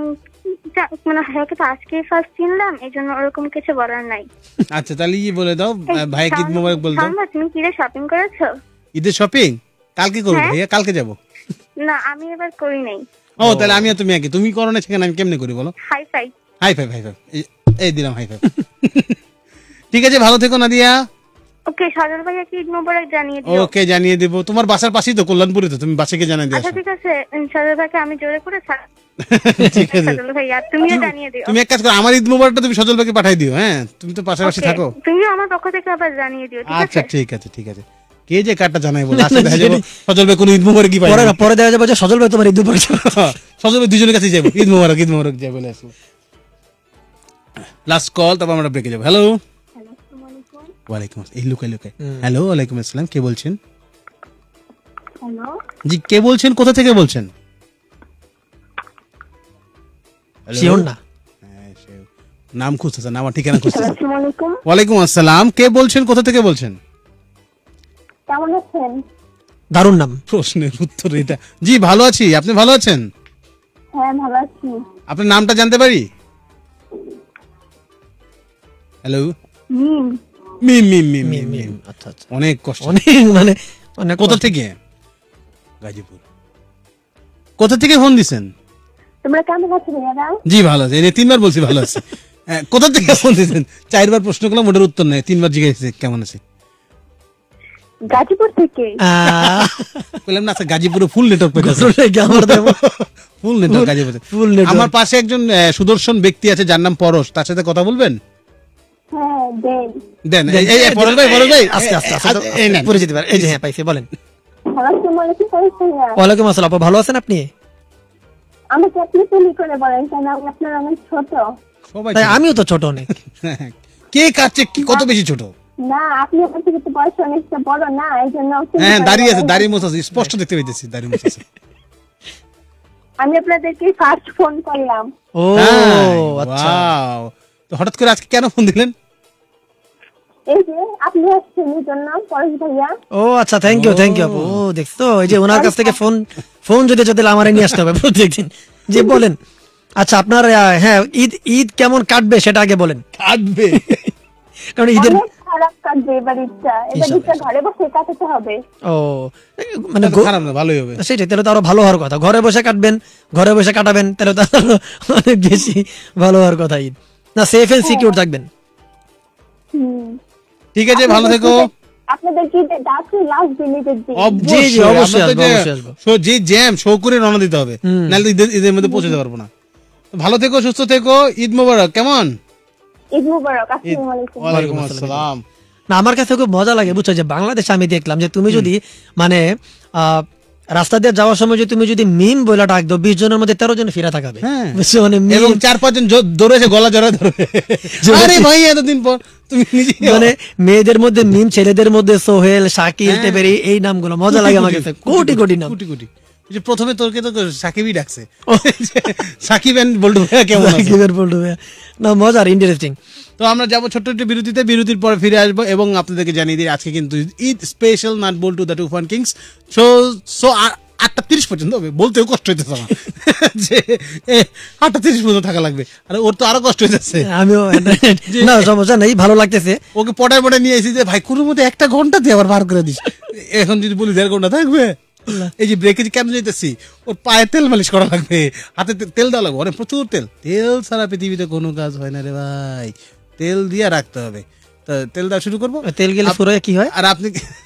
মানে ভাইয়াকে তো আজকে ফার্স্ট চিনলাম, এই জন্য ওরকম কিছু বলার নাই। আচ্ছা, তাহলে বলে দাও, ভাইকে ঈদ মোবারক বলে দাও। সাম্বা, তুমি কিরে শপিং করেছো? ঈদের শপিং কালকে করবো হ্যাঁ। ভাইয়া, কালকে যাবো। না, আমি এবার করি নাই। ও তাহলে আমি আর তুমি একই। তুমি করো না, সেখানে আমি কেমনে করি বলো? High five. High five, high five, এই দিলাম হাই ফাইভ। ঠিক আছে, ভালো থেকো নাদিয়া। ওকে, সজল ভাইয়াকে ঈদ মোবারক জানিয়ে দিও। ওকে, জানিয়ে দেবো। তোমার বাসার পাশেই তো, কল্যাণপুরে তো, তুমি বাসাকে জানিয়ে দিয়ে আচ্ছা আসো। ঠিক আছে, সজল ভাইকে আমি জোরে করে ঠিক আছে, সজল ভাইয়া তুমিও জানিয়ে দিও। তুমি এক কাজ করো, আমার ঈদ মোবারকটা তুমি সজল ভাইকে পাঠিয়ে দিও। হ্যাঁ, তুমি তো পাশাপাশি Okay, থাকো। তুমিও আমার পক্ষ থেকে আবার জানিয়ে দিও, ঠিক আচ্ছা আছে? ঠিক আছে, ঠিক আছে। কে যে কার্ডটা জানাই বলো, আজকে দেখা যাবো সজল ভাই কোনো ঈদ মোবারক কি পাই পরে না, পরে দেখা যাবে যে সজল ভাই তোমার ঈদ মোবারক। সজল ভাই দুজনের কাছে যাবো, ঈদ মোবারক, ঈদ মোবারক যাই বলে আসবো। লাস্ট কল, তারপর আমরা ব্রেকে যাবো। হ্যালো, ওয়ালাইকুম আসসালাম। এই লুকাই লুকাই। হ্যালো, ওয়ালাইকুম আসসালাম, কে বলছেন? হ্যালো, জি, কে বলছেন, কোথা থেকে বলছেন? Hello? শিওর না। হ্যাঁ, নাম খুঁজতেছেন, আমার ঠিকানা খুঁজতেছেন। আসসালামু আলাইকুম, ওয়ালাইকুম আসসালাম, কে বলছেন, কোথা থেকে বলছেন? কেমন আছেন? দারুণ নাম। প্রশ্নের উত্তর এটা। জি, ভালো আছি, আপনি ভালো আছেন? হ্যাঁ, ভালো আছি। আপনার নামটা জানতে পারি? হ্যালো, মিম, মিম মিম মিম মিম মিম। আচ্ছা আচ্ছা, অনেক কষ্ট। অনেক মানে অনেক কোথা থেকে? গাজীপুর। কোথা থেকে ফোন দিছেন? তোমরা কেমন আছো ভাইয়ারা? জি, ভালো আছে। এই 3বার বলছি ভালো আছে। কোথা থেকে ফোন দিছেন? 4বার প্রশ্ন করলাম, ওটার উত্তর নেই। 3বার জিজ্ঞেস কেমন আছে। গাজীপুর থেকে। বললাম না, আচ্ছা, গাজীপুরে ফুল নেটওয়ার্ক পেয়েছে। আমার দেব ফুল নেটওয়ার্ক গাজীপুরে। full network। আমার পাশে একজন সুদর্শন ব্যক্তি আছে যার নাম পরশ, তার সাথে কথা বলবেন? হ্যাঁ, দেন। দেন। এই পরশ ভাই, পরশ ভাই, আস্তে আস্তে আস্তে এই নেন। পরে যেতে পারে। এই যে হ্যাঁ পাইছি, বলেন। আসসালামু আলাইকুম ভাইয়া। ওয়ালাইকুম আসসালাম, আপু ভালো আছেন আপনি? আমাকে আপনি তুমি করে বলেন, কেন আমি আপনার অনেক ছোট। সবাই তাই ছোট। আমিও তো ছোট অনেক। কে কাটছে, কি কত বেশি ছোট? না, আপনি আমার থেকে তো বয়স অনেকটা বড় না, এই জন্য তুমি হ্যাঁ, করে দাঁড়িয়ে আছে, বলেন। দাড়ি মোছা আছে, স্পষ্ট দেখতে পাইতেছি দাড়ি মোছা আছে। আমি আপনাদেরকে ফার্স্ট ফোন করলাম। ও তাই? আচ্ছা। Wow! তো হঠাৎ করে আজকে কেন ফোন দিলেন? এই যে আপনি আসছেন এই জন্য, পরেশ ভাইয়া। ও আচ্ছা, থ্যাংক ইউ আপু। ও দেখছো, এই যে ওনার কাছ থেকে ফোন যদি যদি আমারে নিয়ে আসতে হবে প্রত্যেকদিন। যে বলেন, আচ্ছা আপনার হ্যাঁ ঈদ ঈদ কেমন কাটবে সেটা আগে বলেন। কাটবে। কারণ ঈদের অনেক খারাপ কাটবে এবার ঈদটা। এবার ঈদটা ঘরে বসে কাটাতে হবে। ও মানে এটা তো খারাপ না, ভালোই হবে। সেটাই, তাহলে তো আরো ভালো হওয়ার কথা। ঘরে বসে কাটবেন, ঘরে বসে কাটাবেন, তাহলে তো আরো অনেক বেশি ভালো হওয়ার কথা। ঈদ না, সেফ এন্ড সিকিউর থাকবেন। হুম। ঠিক আছে, ভালো থেকো। আপনাদের কি ডাকছে লাস্ট দিন ঈদের দিন? অবশ্যই, জি, অবশ্যই আমরা তো আসবো, যে- অবশ্যই আসবো। যে জ্যাম শো করে রওনা দিতে হবে, নাহলে তো ঈদের মধ্যে পৌঁছাতে পারবো না। তো ভালো থেকো, সুস্থ থেকো, ঈদ মোবারক। কেমন? ঈদ মুবারক। আসসালামু আলাইকুম। ওয়ালাইকুম আসসালাম। না, আমার কাছে খুব মজা লাগে, বুঝছো, যে বাংলাদেশে আমি দেখলাম যে তুমি যদি মানে রাস্তা দিয়ে যাওয়ার সময় যদি তুমি যদি মিম বলে ডাক দাও, 20 জনের মধ্যে 13 জন ফিরে থাকাবে। হ্যাঁ। বুঝছো, মানে meme- এবং 4-5 জন দৌড়েছে, গলা জড়ায় ধরবে। আরে ভাই, এতদিন পর তুমি নিজে মানে মেয়েদের মধ্যে মিম, ছেলেদের মধ্যে সোহেল, শাকিল, টাইপের এই নামগুলো মজা লাগে আমার কাছে। কোটি কোটি নাম। কোটি কোটি। এই যে প্রথমে তোকে তো সাকিবই ডাকছে। সাকিব এন্ড বল্টু ভাইয়া কেমন আছে? সাকিবের বলবো, না মজার, ইন্টারেস্টিং। তো আমরা যাবো ছোট্ট একটি বিরতিতে, বিরতির পরে ফিরে আসবো এবং আপনাদেরকে জানিয়ে দিই আজকে কিন্তু ঈদ স্পেশাল নাট বল্টু দ্য টুফান কিংস। সো 8:30 পর্যন্ত হবে, বলতেও কষ্ট হইতেছে আমার যে 8:30 পর্যন্ত থাকা লাগবে, আর ওর তো আরো কষ্ট হইতেছে। আমিও না, সমস্যা নেই, ভালো লাগতেছে। ওকে পটায় পটায় নিয়ে এসেছি যে ভাই কোনো মধ্যে 1 ঘন্টা দিয়ে আবার বার করে দিস। এখন যদি বলি 1.5 ঘন্টা থাকবে, এই যে ব্রেকে কেন যেতেছি, ওর পায়ে তেল মালিশ করা লাগবে, হাতে তেল দেওয়া লাগবে, অনেক প্রচুর তেল। তেল ছাড়া পৃথিবীতে কোনো কাজ হয় না রে ভাই, তেল দিয়ে রাখতে হবে। তো তেল দেওয়া শুরু করবো। তেল গেলে ফুরোয় কি হয়? আর আপনি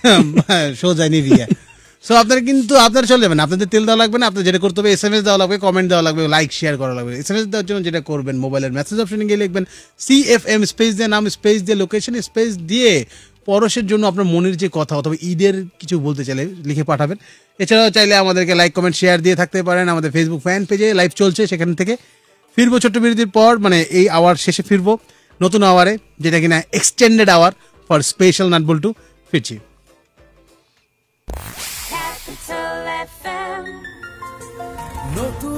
সোজা নিবিয়া। সো আপনারা কিন্তু আপনারা চলে যাবেন, আপনাদের তেল দেওয়া লাগবে না। আপনার যেটা করতে হবে, SMS দেওয়া লাগবে, কমেন্ট দেওয়া লাগবে, লাইক শেয়ার করা লাগবে। SMS দেওয়ার জন্য যেটা করবেন, মোবাইলের মেসেজ অপশনে গিয়ে লিখবেন CFM স্পেস দিয়ে নাম, স্পেস দিয়ে লোকেশন, স্পেস দিয়ে পরশের জন্য আপনার মনের যে কথা অথবা ঈদের কিছু বলতে চাইলে লিখে পাঠাবেন। এছাড়াও চাইলে আমাদেরকে লাইক কমেন্ট শেয়ার দিয়ে থাকতে পারেন। আমাদের ফেসবুক ফ্যান পেজে লাইভ চলছে, সেখান থেকে ফিরবো ছোট্ট বিরতির পর, মানে এই আওয়ার শেষে ফিরবো নতুন আওয়ারে, যেটা কিনা এক্সটেন্ডেড আওয়ার ফর স্পেশাল নাট বল্টু। ফিরছি। Capital FM.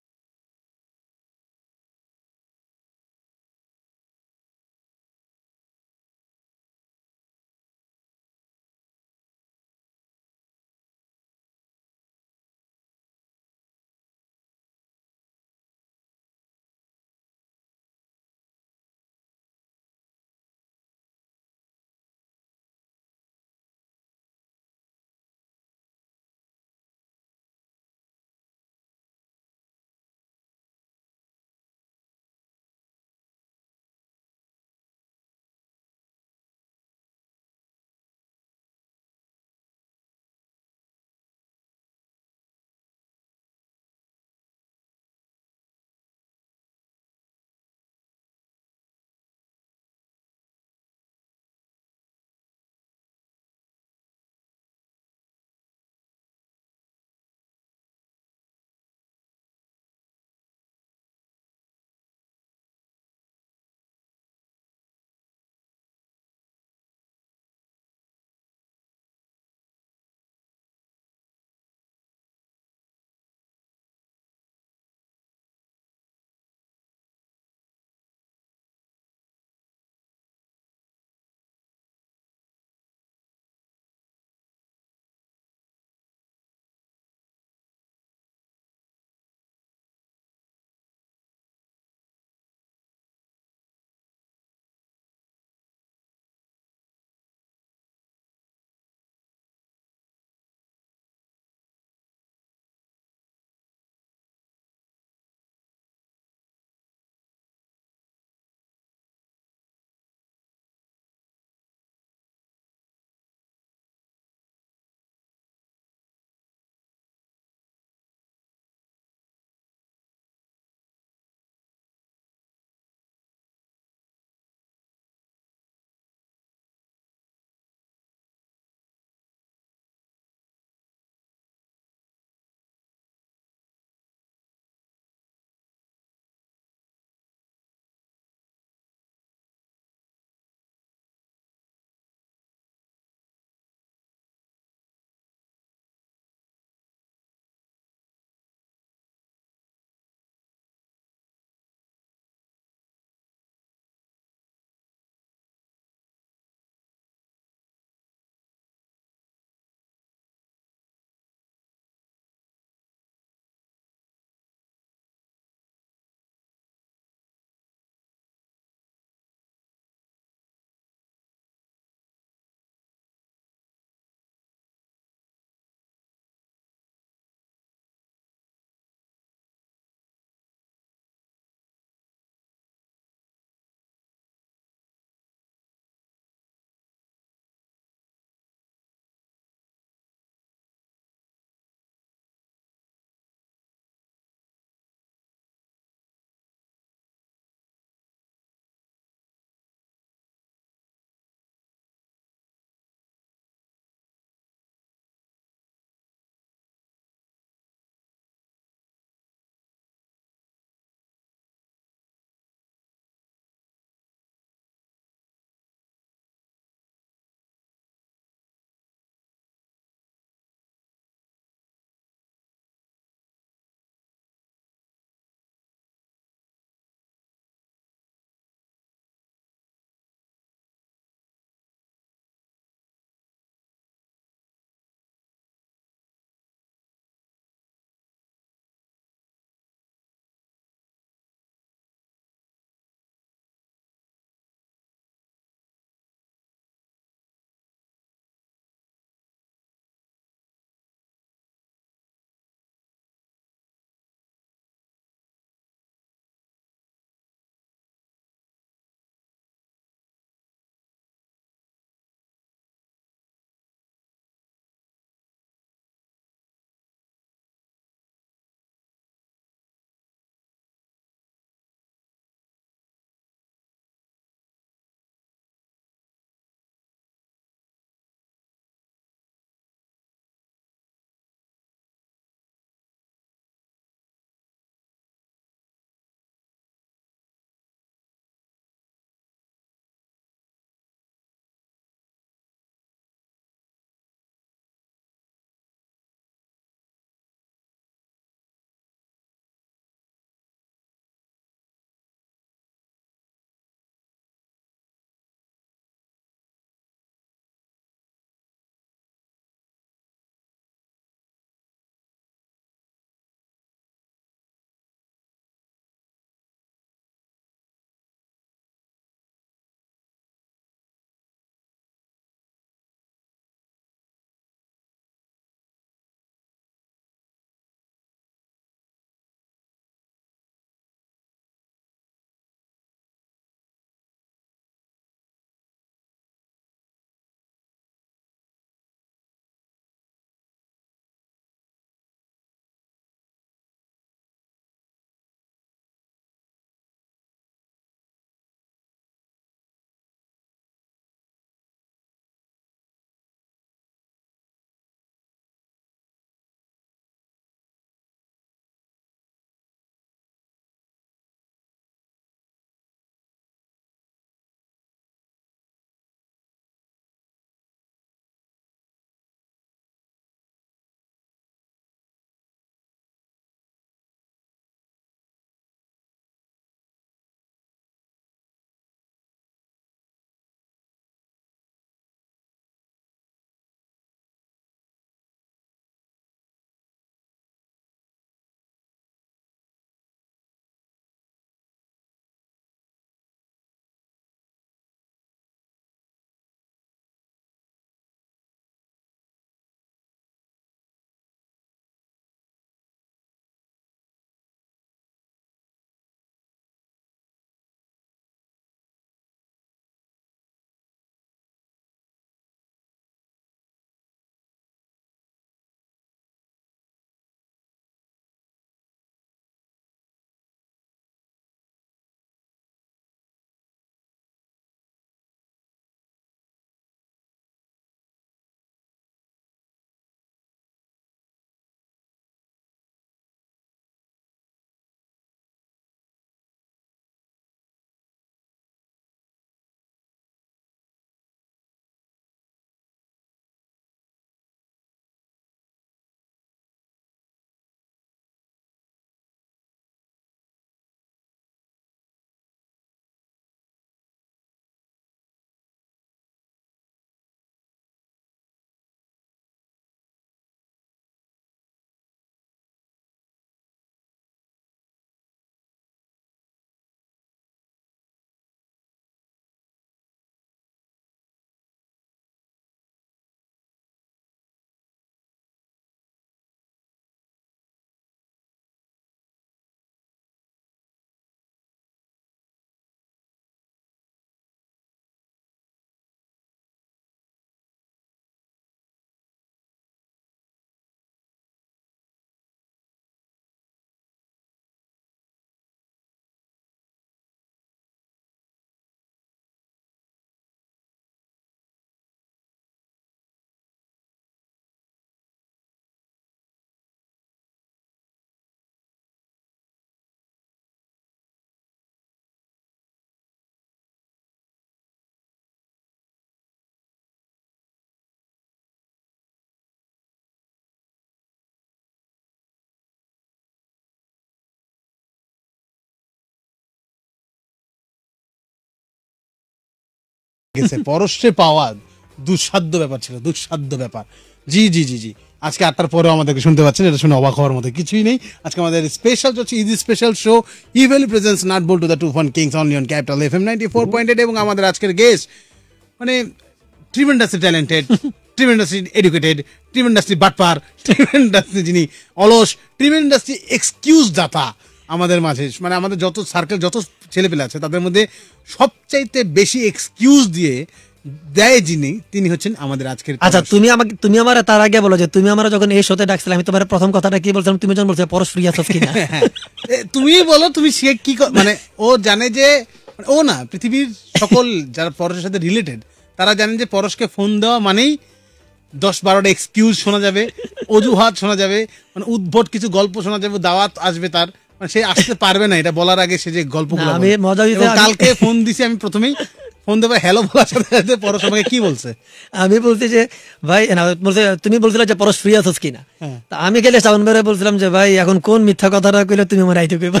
গেছে পরশে পাওয়া দুঃসাধ্য ব্যাপার ছিল, দুঃসাধ্য ব্যাপার। জি জি জি জি, আজকে 8টার পরেও আমাদেরকে শুনতে পাচ্ছেন, এটা শুনে অবাক হওয়ার মতো কিছুই নেই। আজকে আমাদের স্পেশাল হচ্ছে Eid special show Evaly presents nut বল টু দ্য টু fun kings only on Capital FM 94.8 এবং আমাদের আজকের গেস্ট মানে tremendously talented, tremendously educated, tremendously বাটপার, ট্রিমেন্ডাসলি যিনি অলস, ট্রিমেন্ডাসলি এক্সকিউজ দাতা আমাদের মাঝে, মানে আমাদের যত সার্কেল যত ছেলেপেলে আছে তাদের মধ্যে সবচাইতে বেশি এক্সকিউজ দিয়ে দেয় যিনি, তিনি হচ্ছেন আমাদের আজকের। আচ্ছা তুমি আমার তার আগে বলো যে তুমি আমার যখন এই শোতে ডাকছিলে আমি তোমার প্রথম কথাটা কি বলছিলাম, তুমি যখন বলছিলে পরশ ফ্রি আছো কিনা। তুমি বলো, তুমি সে কি মানে ও জানে যে ও না, পৃথিবীর সকল যারা পরশের সাথে রিলেটেড তারা জানেন যে পরশকে ফোন দেওয়া মানেই 10-12টা এক্সকিউজ শোনা যাবে, অজুহাত শোনা যাবে, মানে উদ্ভট কিছু গল্প শোনা যাবে, দাওয়াত আসবে তার, মানে সে আসতে পারবে না এটা বলার আগে সে যে গল্পগুলো আমি মজা দিতে কালকে ফোন দিছি আমি প্রথমেই ফোন দেবো হ্যালো বলার সাথে সাথে পরশ আমাকে কি বলছে, আমি বলছি যে ভাই বলছে তুমি বলছিলে যে পরশ ফ্রি আছো কিনা, তা আমি গেলে সাউন্ড বেরে বলছিলাম যে ভাই এখন কোন মিথ্যা কথাটা কইলে তুমি আমার আইতে কইবা।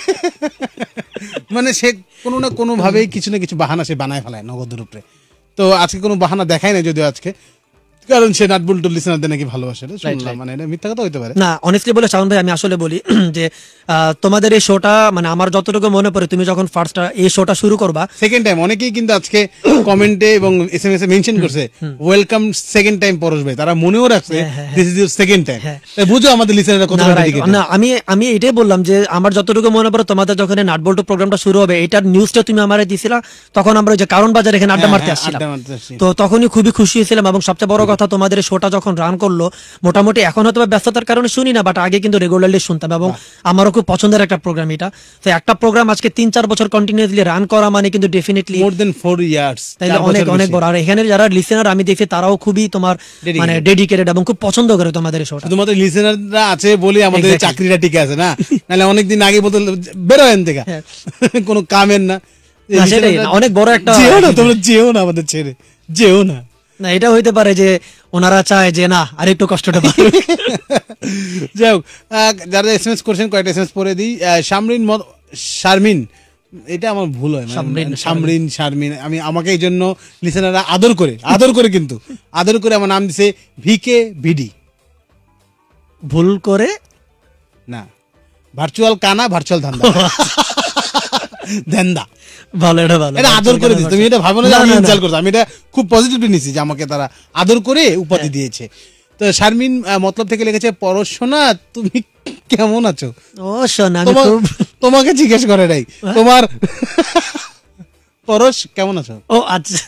মানে সে কোনো না কোনো ভাবেই কিছু না কিছু বাহানা সে বানায় ফেলায় নগদের উপরে। তো আজকে কোনো বাহানা দেখায় না যদিও আজকে, কারণ সে নাটবুল টু লিসেনারদের নাকি ভালোবাসে, শুনলাম, মানে এটা মিথ্যা কথা হইতে পারে না। অনেস্টলি বলে শাওন ভাই আমি আসলে বলি যে তোমাদের এই শোটা মানে আমার যতটুকু মনে পড়ে তুমি যখন ফার্স্ট এই শোটা শুরু করবা সেকেন্ড টাইম, অনেকেই কিন্তু আজকে কমেন্টে এবং এসএমএস এ মেনশন করছে ওয়েলকাম সেকেন্ড টাইম পরশ ভাই, তারা মনেও রাখছে this is your second time. বুঝো আমাদের লিসেনাররা কতটা ডেডিকেটেড। না আমি এটাই বললাম যে আমার যতটুকু মনে পড়ে তোমাদের যখন নাটবল্টু প্রোগ্রামটা শুরু হবে এটার নিউজটা তুমি আমারে দিছিলা, তখন আমরা যে কারণ বাজার এখানে আড্ডা মারতে আসছিলাম, তো তখনই খুবই খুশি হয়েছিলাম। এবং সবচেয়ে বড় কথা তোমাদের শোটা যখন রান করলো মোটামুটি এখন হয়তো ব্যস্ততার কারণে শুনি না, বাট আগে কিন্তু রেগুলারলি শুনতাম এবং আমারও খুব পছন্দের একটা প্রোগ্রাম এটা। তো একটা প্রোগ্রাম আজকে 3-4 বছর কন্টিনিউয়াসলি রান করা মানে কিন্তু ডেফিনেটলি মোর দেন 4 ইয়ার্স, তাইলে অনেক বড়। আর এখানে যারা লিসেনার আমি দেখি তারাও খুবই তোমার মানে ডেডিকেটেড এবং খুব পছন্দ করে তোমাদের এই শোটা। শুধুমাত্র লিসেনাররা আছে বলে আমাদের চাকরিটা টিকে আছে, না নাহলে অনেকদিন আগে বলতে বেরোয়েন থেকে কোনো কামের না, সেটাই অনেক বড় একটা। যেও না তোমরা, যেও না আমাদের ছেড়ে, যেও না। না এটা হইতে পারে যে ওনারা চায় যে না আর একটু কষ্টটা পাবে। যাই হোক, যারা এসএমএস করছেন কয়েকটা এসএমএস পড়ে দিই। শারমিন, এটা আমার ভুল হয়, শারমিন আমি আমাকে এই জন্য লিসেনাররা আদর করে কিন্তু আদর করে আমার নাম দিছে ভিকে ভিডি, ভুল করে না ভার্চুয়াল কানা ভার্চুয়াল ধান্দা ভালো, এটা ভালো, এটা আদর করে দিচ্ছে। তুমি এটা ভাবো না যে আমি ইনসাল্ট করছি, আমি এটা খুব পজিটিভলি নিছি যে আমাকে তারা আদর করে উপাধি দিয়েছে। তো শারমিন মতলব থেকে লিখেছে পরশ সোনা তুমি কেমন আছো। ও সোনা আমি খুব, তোমাকে জিজ্ঞেস করে নাই তোমার পরশ কেমন আছো। ও আচ্ছা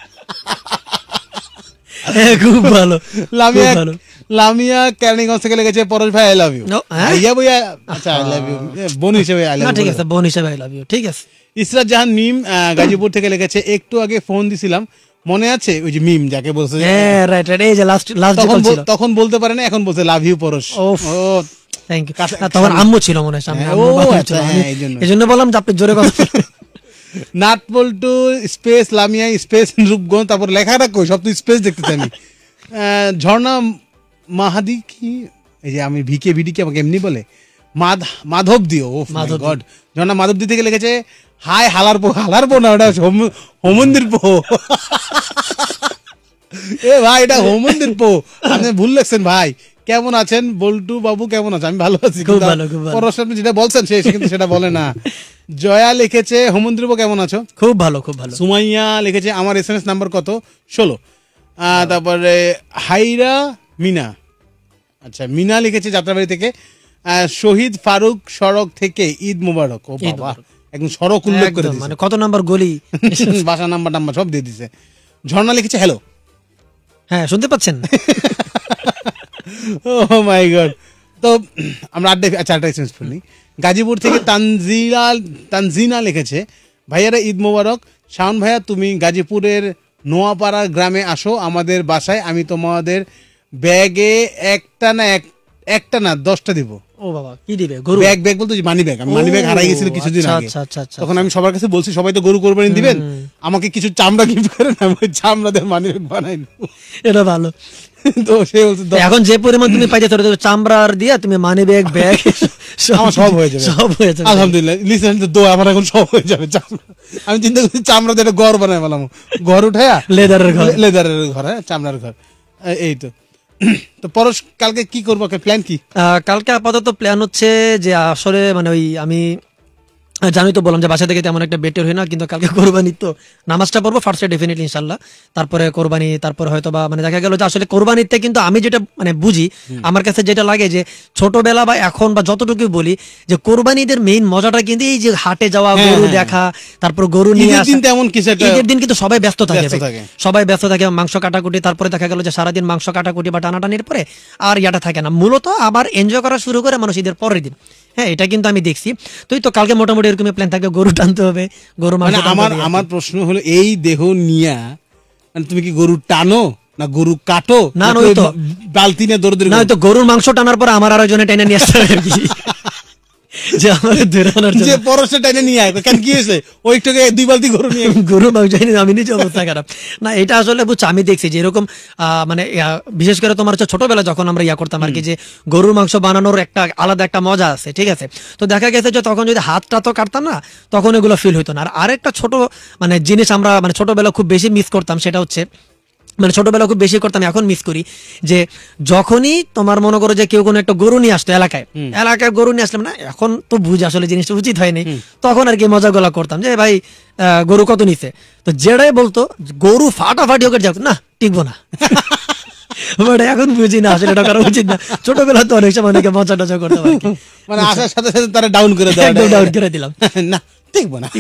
খুব ভালো। লামিয়া কেরানীগঞ্জ থেকে লিখেছে পরশ ভাই আই লাভ ইউ। ভাইয়া বইয়া আচ্ছা আই লাভ ইউ, বোন হিসেবে আই লাভ ইউ। ঠিক আছে বোন হিসেবে আই লাভ ইউ, ঠিক আছে। ইসরাত জাহান মিম গাজীপুর থেকে লিখেছে একটু আগে ফোন দিছিলাম মনে আছে, ওই যে মিম যাকে বলছে, হ্যাঁ রাইট রাইট, এই যে লাস্ট তখন বলতে পারে না, এখন বলছে love you Porosh. Oh thank you. তখন আম্মু ছিল মনে হয় সামনে, এইজন্য বললাম যে আপনি জোরে কথা। নাটবল্টু স্পেস লামিয়া স্পেস রূপগঞ্জ, তারপর লেখাটা কই সব তো স্পেস দেখতেছি আমি। ঝর্ণা মাহাদি কি, এই যে আমি ভিকে ভিডি কি আমাকে এমনি বলে, মাধব দিও, ও মাই গড। ঝর্ণা মাধব দি থেকে লিখেছে হাই হালার পো না, ওটা হোমন্দির পো। এ ভাই এটা হোমন্দির পো, আপনি ভুল লিখছেন ভাই। কেমন আছেন বল্টু বাবু, কেমন আছেন? আমি ভালো আছি। পরশ আপনি যেটা বলছেন সে কিন্তু সেটা বলে না। জয়া লিখেছে হোমন্দির পো কেমন আছো? খুব ভালো খুব ভালো। সুমাইয়া লিখেছে আমার এসএমএস নাম্বার কত 16। তারপরে হাইরা মিনা, আচ্ছা মিনা লিখেছে যাত্রাবাড়ি থেকে। শহীদ ফারুক সড়ক থেকে ঈদ মোবারক। ও বাবা একদম সড়ক উল্লেখ করে দিয়েছে, মানে কত নাম্বার গলি বাসা নাম্বার সব দিয়ে দিয়েছে। ঝর্ণা লিখেছে হ্যালো, হ্যাঁ শুনতে পাচ্ছেন। Oh my god. তো আমরা আড্ডা এক্সচেঞ্জ করলি। গাজীপুর থেকে তানজিনা লিখেছে ভাইয়ারা ঈদ মোবারক। শাওন ভাইয়া তুমি গাজীপুরের নোয়াপাড়া গ্রামে আসো আমাদের বাসায়, আমি তোমাদের ব্যাগে একটা না 10টা দিব। ও বাবা কি দিবে? গরু ব্যাগ বলতে মানি ব্যাগ। আমি মানি ব্যাগ হারাই গেছিল কিছুদিন আগে, তখন আমি সবার কাছে বলছি সবাই তো গরু কোরবানি দিবেন, আমাকে কিছু চামড়া গিফট করেন, আমি ওই চামড়া দিয়ে মানি ব্যাগ বানাই। এটা ভালো। তো সে বলছে এখন যে পরিমাণ তুমি পাইতেছো চামড়ার দিয়ে তুমি মানি ব্যাগ ব্যাগ আমার সব হয়ে যাবে, সব হয়ে যাবে। আলহামদুলিল্লাহ লিসেন তো আমার এখন সব হয়ে যাবে চামড়া। আমি চিন্তা করছি চামড়া দিয়ে একটা ঘর বানাই পেলাম, ঘর উঠায়া লেদারের ঘর। লেদারের ঘর, হ্যাঁ চামড়ার ঘর। এই তো তো পরশ কালকে কি করবো, প্ল্যান কি? কালকে আপাতত প্ল্যান হচ্ছে যে আসলে মানে ওই আমি জানোই তো বললাম যে বাসা থেকে তেমন একটা বেটার হয় না, কিন্তু কালকে কোরবানি তো নামাজটা পড়বো ফার্স্টে ডেফিনেটলি ইনশাল্লাহ, তারপরে কোরবানি, তারপরে হয়তো বা মানে দেখা গেল যে আসলে কোরবানিতে কিন্তু আমি যেটা মানে বুঝি, আমার কাছে যেটা লাগে যে ছোটবেলা বা এখন বা যতটুকু বলি যে কোরবানিদের মেইন মজাটা কিন্তু এই যে হাটে যাওয়া, গরু দেখা, তারপর গরু নিয়ে ঈদের আসা। দিন তেমন কিছু একটা, ঈদের দিন কিন্তু সবাই ব্যস্ত থাকে ব্যস্ত ভাই। থাকে। সবাই ব্যস্ত থাকে মাংস কাটাকুটি, তারপরে দেখা গেল যে সারাদিন মাংস কাটাকুটি বা টানাটানির পরে আর ইয়াটা থাকে না, মূলত আবার এনজয় করা শুরু করে মানুষ ঈদের পরের দিন। হ্যাঁ, এটা কিন্তু আমি দেখছি। তো কালকে মোটামুটি এরকম প্ল্যান থাকবে, গরু টানতে হবে, গরু মাংস মানে টানতে আমার হবে। আমার প্রশ্ন হলো এই দেহ নিয়া মানে তুমি কি গরু টানো না গরু কাটো, না, নাকি ওই ওই তো। বালতি নিয়ে দৌড় না, হয়তো গরুর মাংস টানার পরে আমার আরো জনে টেনে নিয়ে আসতে হবে আর কি। যে আমাদের ধরে আনার জন্য। যে পরশে টাইনে নিয়ে আয়, কেন কি হয়েছে ওই একটু 2 বালতি গরু নিয়ে গরু মাংস এনে আমি নিজে অবস্থা খারাপ। না, এটা আসলে বুঝছো আমি দেখছি যে এরকম মানে বিশেষ করে তোমার হচ্ছে ছোটবেলা যখন আমরা করতাম আর কি, যে গরুর মাংস বানানোর একটা আলাদা একটা মজা আছে, ঠিক আছে। তো দেখা গেছে যে তখন যদি হাতটা তো কাটতাম না, তখন এগুলো ফিল হইতো না। আর আরেকটা ছোট মানে জিনিস আমরা মানে ছোটবেলা খুব বেশি মিস করতাম, সেটা হচ্ছে মানে ছোটবেলা খুব বেশি করতাম, এখন মিস করি, যে যখনই তোমার মনে করো যে কেউ কোনো একটা গরু নিয়ে আসতো এলাকায় গরু নিয়ে আসলাম না, এখন তো বুঝে আসলে জিনিসটা উচিত হয়নি, তখন আর কি মজাগুলা করতাম যে ভাই গরু কত নিছে, তো যেটাই বলতো গরু ফাটাফাটি ওকে যাও না, টিকবো না। বাট এখন বুঝি না আসলে এটা করা উচিত না। ছোটবেলা তো অনেক সময় অনেকে মজা টজা করতাম আর কি। মানে আসার সাথে সাথে তারা ডাউন করে দেয়, একদম ডাউন করে দিলাম। না দেখবো না।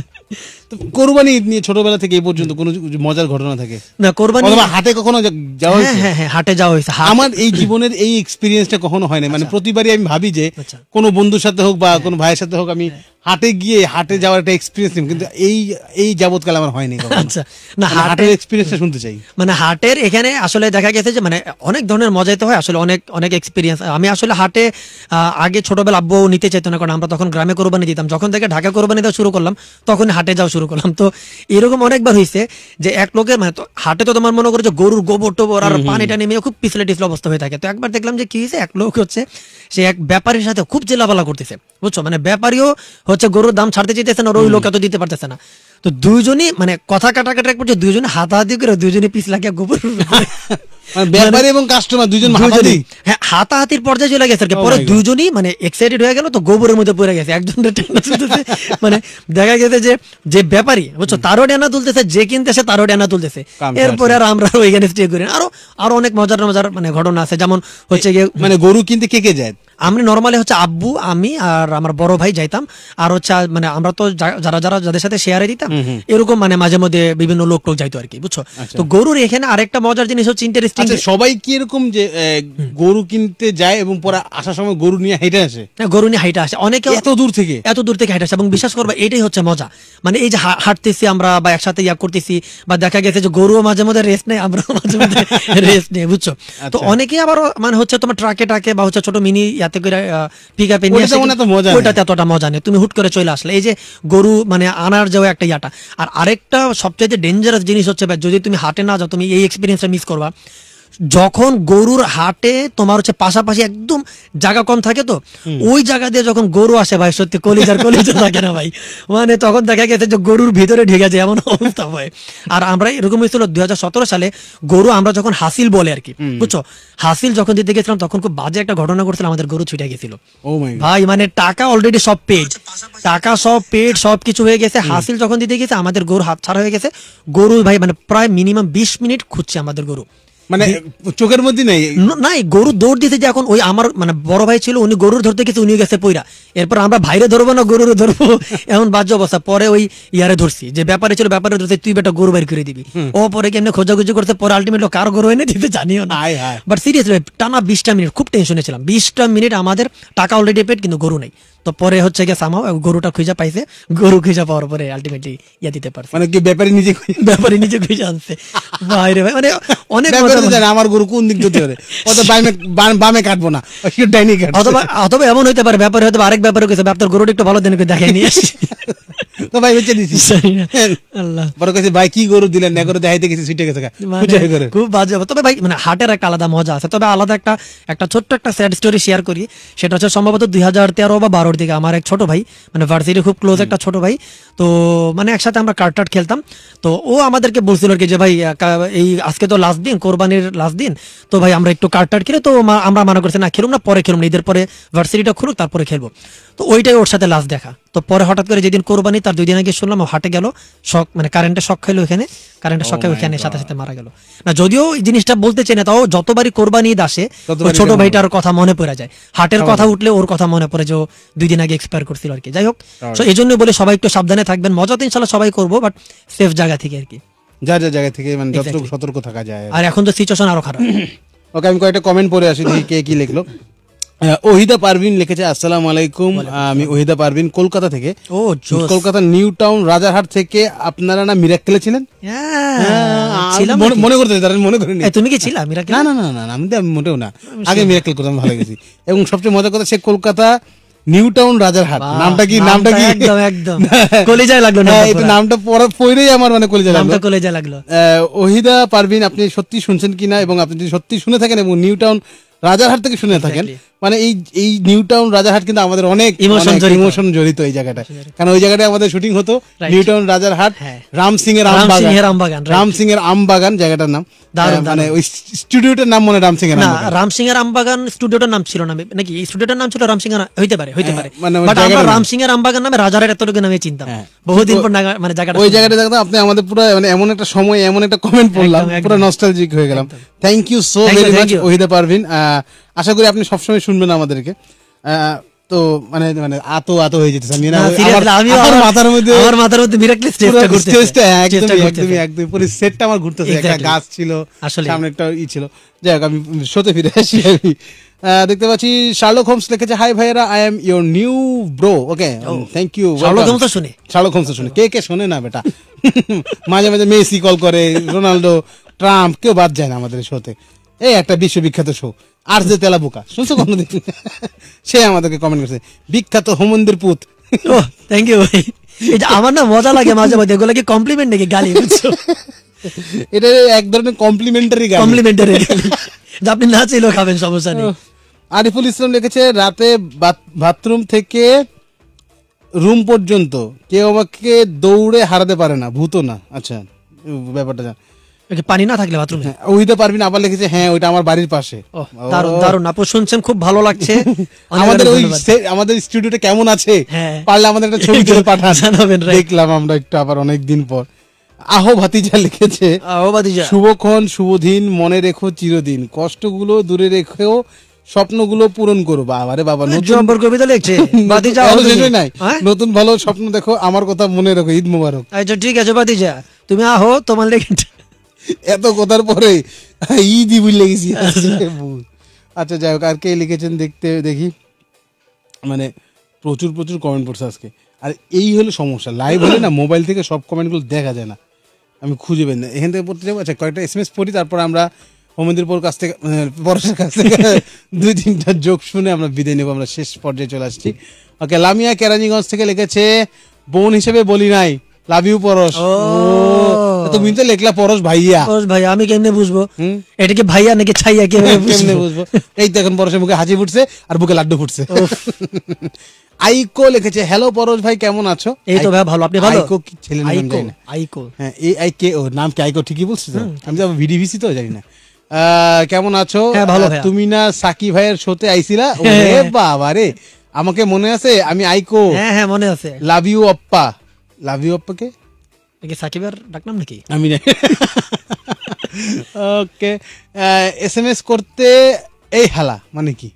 তো কোরবানি ঈদ নিয়ে ছোটবেলা থেকে এই পর্যন্ত কোনো মজার ঘটনা থাকে না কোরবানি, অথবা হাটে কখনো যাওয়া হ্যাঁ হয়েছে? হ্যাঁ হ্যাঁ, হাটে যাওয়া হয়েছে। আমার এই জীবনের এই এক্সপিরিয়েন্সটা কখনো হয় না, মানে প্রতিবারই আমি ভাবি যে আচ্ছা। কোনো বন্ধুর সাথে হোক বা কোনো ভাইয়ের সাথে হোক আমি হাটে গিয়ে হাটে যাওয়ার একটা এক্সপিরিয়েন্স নিই, কিন্তু এই যাবৎকালে আমার হয়নি কখনো। আচ্ছা, না মানে হাটের হাটের এক্সপিরিয়েন্সটা শুনতে চাই। মানে হাটের এখানে আসলে দেখা গেছে যে মানে অনেক ধরনের মজাই তো হয় আসলে, অনেক অনেক এক্সপিরিয়েন্স। আমি আসলে হাটে আগে ছোটবেলা আব্বু নিতে চাইতো না, কারণ আমরা তখন গ্রামে কোরবানি দিতাম। যখন থেকে ঢাকা কোরবানি দেওয়া শুরু করলাম তখন হাটে যাওয়া শুরু করলাম। তো এরকম অনেকবার হয়েছে যে এক লোকের মানে হাটে তো তোমার মনে করো যে গরুর গোবর টোবর আর পানিটা নেমে খুব পিছলে টিছলে অবস্থা হয়ে থাকে। তো একবার দেখলাম যে কি হয়েছে, এক লোক হচ্ছে সে এক ব্যাপারীর সাথে খুব জেলাপালা করতেছে, বুঝছো, মানে ব্যাপারীও হচ্ছে গরুর দাম ছাড়তে চাইতেছে না, আর ওই লোক এত দিতে পারতেছে না। তো দুইজনই মানে কথা কাটাকাটি এক পর্যায়ে দুইজনে হাতাহাতি করে দুইজনে পিছ লাগিয়ে গোবর মানে ব্যাপারী এবং কাস্টমার দুইজন হাতাহাতি? হ্যাঁ, হাতাহাতির পর্যায়ে চলে গেছে আর কি। Oh পরে my God. দুইজনই মানে এক্সাইটেড হয়ে গেল, তো গোবরের মধ্যে পড়ে গেছে। একজনের টেনা তুলতেছে, মানে দেখা গেছে যে ব্যাপারী বুঝছো তারও টেনা তুলতেছে, যে কিনতেছে তারও টেনা তুলতেছে। কাম এরপরে আর আমরা ওইখানে স্টে করি না। আরো অনেক মজার মজার মানে ঘটনা আছে, যেমন হচ্ছে গিয়ে মানে গরু কিনতে কে কে যায়? আমরা নর্মালি হচ্ছে আব্বু, আমি আর আমার বড় ভাই যাইতাম। আর হচ্ছে মানে আমরা তো যাদের সাথে শেয়ারে দিতাম, এরকম মানে মাঝে মধ্যে বিভিন্ন লোক যাইতো আর কি, বুঝছো। তো গরুর এখানে আরেকটা মজার জিনিস হচ্ছে ইন্টারেস্টিং, আচ্ছা, সবাই কি এরকম যে গরু কিনতে যায় এবং পরে আসার সময় গরু নিয়ে হেঁটে আসে? গরু নিয়ে হাইটা আসে অনেকে এত দূর থেকে? এত দূর থেকে হাইটা আসে। এবং বিশ্বাস করবা এটাই হচ্ছে মজা, মানে এই যে হাঁটতেছি আমরা বা একসাথে করতেছি, বা দেখা গেছে যে গরুও মাঝে মধ্যে রেস্ট নেই, আমরা মাঝে মধ্যে রেস্ট নেই, বুঝছো। তো অনেকেই আবার মানে হচ্ছে তোমার ট্রাকে বা হচ্ছে ছোট মিনি ইয়াতে করে পিক আপে নিয়ে আসে, ওইটাতে এতটা মজা নেই। তুমি হুট করে চলে আসলে এই যে গরু মানে আনার যাওয়া একটা ইয়াটা। আর আরেকটা সবচেয়ে ডেঞ্জারাস জিনিস হচ্ছে যদি তুমি হাটে না যাও, তুমি এই এক্সপিরিয়েন্সটা মিস করবা। যখন গরুর হাটে তোমার হচ্ছে পাশাপাশি একদম জায়গা কম থাকে, তো ওই জায়গা দিয়ে যখন গরু আসে ভাই, সত্যি কলিজা থাকে না ভাই, মানে তখন দেখা গেছে যে গরুর ভিতরে ঢেকে যায় এমন অবস্থা হয়। আর আমরা এরকম হয়েছিল 2017 সালে গরু আমরা যখন হাসিল বলে আর কি, বুঝছো, হাসিল যখন দিতে গেছিলাম তখন খুব বাজে একটা ঘটনা ঘটছিল, আমাদের গরু ছুটে গেছিল ভাই। মানে টাকা অলরেডি সব পেড, টাকা সব পেড, সব কিছু হয়ে গেছে। হাসিল যখন দিতে গেছে আমাদের গরু হাত ছাড়া হয়ে গেছে। গরু ভাই মানে প্রায় মিনিমাম 20 মিনিট খুঁজছে আমাদের গরু, মানে চোখের মধ্যে নেই নাই গরু দৌড় দিতে, যে এখন ওই আমার মানে বড় ভাই ছিল, উনি গরুর ধরতে গেছে, উনি গেছে পইরা। এরপর আমরা ভাইরে ধরবো না গরুর ধরবো, এমন বাজে অবস্থা। পরে ওই ইয়ারে ধরছি, যে ব্যাপারে ছিল, ব্যাপারে ধরছে তুই বেটা গরু বাইর করে দিবি। ও পরে কেমনে খোঁজাখুঁজি করতে, পরে আলটিমেটলি কার গরু এনে দিতে জানিও না। বাট সিরিয়াসলি টানা 20টা মিনিট খুব টেনশনে ছিলাম। 20টা মিনিট আমাদের টাকা অলরেডি পেড, কিন্তু গরু নেই। তো পরে হচ্ছে গিয়ে সামাও গরুটা খুঁজে পাইছে, গরু খুঁজে পাওয়ার পরে আলটিমেটলি দিতে পারছে, মানে কি ব্যাপারী নিজে ব্যাপারে নিজে খুঁজে আনছে। ভাই রে ভাই, মানে অনেক ব্যাপারী মজা। জানে আমার গরু কোন দিক যেতে হবে, অত বামে কাটবো না, ডাইনি কাটবো। অথবা এমন হইতে পারে ব্যাপারে হয়তো আরেক ব্যাপারে গেছে, আপনার গরুটা একটু ভালো দিন দেখাই নিয়ে আসি। তো ভাই বেঁচে দিছি আল্লাহ, বড় কাছে ভাই কি গরু দিলেন না, গরু দেখাইতে গেছি ছুটে গেছে মানে খুব বাজে। তবে ভাই মানে হাটের একটা আলাদা মজা আছে। তবে আলাদা একটা ছোট্ট একটা স্যাড স্টোরি শেয়ার করি। সেটা হচ্ছে সম্ভবত 2013 বা 12 দিকে আমার এক ছোট ভাই, মানে ভার্সিটি খুব ক্লোজ একটা ছোট ভাই, তো মানে একসাথে আমরা কার্ড খেলতাম। তো ও আমাদেরকে বলছিল আর কি যে ভাই এই আজকে তো লাস্ট দিন, কোরবানির লাস্ট দিন, তো ভাই আমরা একটু কার্ড খেলে। তো আমরা মানা করছি না, খেলুম না, পরে খেলুম, ঈদের পরে ভার্সিটিটা খুলুক তারপরে খেলবো। তো ওইটাই ওর সাথে লাস্ট দেখা। তো পরে হঠাৎ করে যেদিন কোরবানি তার 2 দিন আগে শুনলাম ও হাটে গেল, শক মানে কারেন্টের শক খাইলো, এখানে কারেন্টের শক খাই ওখানে সাথে সাথে মারা গেল। না যদিও এই জিনিসটা বলতে চাই না, তাও যতবারই কোরবানি ঈদ আসে ওই ছোট ভাইটার কথা মনে পড়ে যায়। হাটের কথা উঠলে ওর কথা মনে পড়ে যে ও 2 দিন আগে এক্সপায়ার করছিল আর কি। যাই হোক, তো এই জন্য বলে সবাই একটু সাবধানে থাকবেন। মজা তো ইনশাল্লাহ সবাই করবো, বাট সেফ জায়গা থেকে আর কি, যা যা জায়গা থেকে মানে যতটুকু সতর্ক থাকা যায়। আর এখন তো সিচুয়েশন আরো খারাপ। ওকে, আমি কয়েকটা কমেন্ট পড়ে আসি, দেখি কে কি লিখলো। ওহিদা পারভিন লিখেছে, আসসালামু আলাইকুম, আমি ওহিদা পারভিন কলকাতা থেকে। ও জোস। কলকাতা নিউ টাউন রাজারহাট থেকে। আপনারা না মিরাক্কেলে ছিলেন? ছিলাম মনে করতে মনে করিনি। তুমি কি ছিলা মিরাক্কেল? না না না না, আমি তো মোটেও না, আগে মিরাক্কেল করতাম, ভালো গেছি। এবং সবচেয়ে মজার কথা, সে কলকাতা নিউ টাউন রাজারহাট। নামটা কি একদম একদম কলেজায় লাগলো না, এটা নামটা পড়েই আমার মানে কলেজা লাগলো, কলেজায় লাগলো। ওহিদা পারভিন, আপনি সত্যি শুনছেন কিনা, এবং আপনি যদি সত্যি শুনে থাকেন এবং নিউ টাউন রাজারহাট থেকে শুনে থাকেন, মানে এই নিউ টাউন রাজারহাট কিন্তু আমাদের অনেক ইমোশন জড়িত এই জায়গাটা, কারণ ওই জায়গাটায় আমাদের শুটিং হতো। নিউ টাউন রাজারহাট, রাম সিং এর আমবাগান জায়গাটার নাম, মানে ওই স্টুডিওটার নাম মনে রাম সিং এর রাম সিং এর আমবাগান স্টুডিওটার নাম ছিল না নাকি? এই স্টুডিওটার নাম ছিল রাম সিং এর, হইতে পারে বাট আমরা রাম সিং এর আমবাগান নামে রাজারহাট এতটুকু নামে চিনতাম বহুদিন পর, মানে জায়গাটা ওই জায়গাটা দেখতাম। আপনি আমাদের পুরো মানে এমন একটা সময় এমন একটা কমেন্ট পড়লাম, পুরো নস্টালজিক হয়ে গেলাম। Thank you so very much Wahida Parvin. আশা করি আপনি সবসময় শুনবেন আমাদেরকে। তো মানে মানে আতো হয়ে যেতেছে, আমি না আমার মাথার মধ্যে মিরাক্কেল স্টেজটা একদম পুরো সেটটা আমার ঘুরতেছে। একটা গাছ ছিল, সামনে একটা ছিল। যাই হোক, আমি শোতে ফিরে আসি। আমি দেখতে পাচ্ছি শার্লক হোমস লিখেছে, হাই ভাইরা, I am your new bro. Okay, thank you. Sherlock Holmes শুনে কে শোনে না বেটা? মাঝে মাঝে মেসি কল করে, রোনাল্ডো, ট্রাম্প, কেউ বাদ যায় না আমাদের শোতে। এই একটা বিশ্ববিখ্যাত শো আর যে তেলা বোকা, শুনছো কোনদিন? সে আমাদেরকে কমেন্ট করছে, বিখ্যাত হোমন্দির পুত। থ্যাংক ইউ ভাই। এটা আমার না মজা লাগে মাঝে মাঝে, এগুলো কি কমপ্লিমেন্ট নাকি গালি? বুঝছো, এটা এক ধরনের কমপ্লিমেন্টারি গালি। আপনি না চাইলেও খাবেন, সমস্যা নেই। আরিফুল ইসলাম লিখেছে, রাতে বাথরুম থেকে রুম পর্যন্ত কেউ আমাকে দৌড়ে হারাতে পারে না, ভূত না। আচ্ছা, ব্যাপারটা জান, পানি না থাকলে বাথরুমে ওইটা পারবি না। আবার লিখেছে, হ্যাঁ ওইটা আমার বাড়ির পাশে। দারুন, আপু শুনছেন, খুব ভালো লাগছে। আমাদের স্টুডিওটা কেমন আছে, পারলে আমাদের একটা ছবি তুলে পাঠান, দেখলাম আমরা একটু আবার অনেকদিন পর। আহো ভাতিজা লিখেছে, শুভক্ষণ শুভদিন, মনে রেখো চিরদিন, কষ্টগুলো দূরে রেখেও স্বপ্নগুলো পূরণ করো। বাবারে বাবা, নতুন ভালো স্বপ্ন দেখো, আমার কথা মনে রাখো, ঈদ মুবারক। আচ্ছা ঠিক আছে ভাতিজা, তুমি আহো, তোমার লেগে এত কথার পরে ঈদই ভুলে গেছি। আচ্ছা যাই হোক, আর কে লিখেছেন দেখি, মানে প্রচুর কমেন্ট পড়ছে আজকে। আর এই হলো সমস্যা, লাইভ হলে না মোবাইল থেকে সব কমেন্টগুলো দেখা যায় না, আমি খুঁজে পেন না, এখান থেকে পড়তে যাবো। আচ্ছা, কয়েকটা SMS পড়ি, তারপর আমরা হোমেন্দ্র কাছ থেকে পরশের কাছ থেকে 2-3টা যোগ শুনে আমরা বিদায় নেবো। আমরা শেষ পর্যায়ে চলে আসছি। ওকে, লামিয়া কেরানীগঞ্জ থেকে লিখেছে, বোন হিসেবে বলি নাই, লাভ ইউ পরশ। তুমি তো লেখলা পরশ ভাইয়া। আমি কেমনে বুঝবো এটা কি ভাইয়া নাকি ছাইয়া, কেমনে বুঝবো? এই তো এখন পরশের মুখে হাসি ফুটছে আর বুকে লাড্ডু ফুটছে। আইকো লিখেছে, হ্যালো পরশ ভাই, কেমন আছো? এই তো ভাই ভালো, আপনি ভালো? আইকো কি ছেলে নাম জানি না। আইকো, হ্যাঁ AIK, ও নাম কি আইকো? ঠিকই বলছিস তো, আমি তো ভিডিভিসি তো জানি না। কেমন আছো? তুমি না সাকি ভাইয়ের শোতে আইছিলা? ওরে বাবা রে, আমাকে মনে আছে, আমি আইকো। হ্যাঁ মনে আছে। লাভ ইউ অপ্পা। লাভ ইউ অপ্পা কে? সাকিবের ডাকনাম নাকি? আমি না। ওকে, SMS করতে এই হালা মানে কি?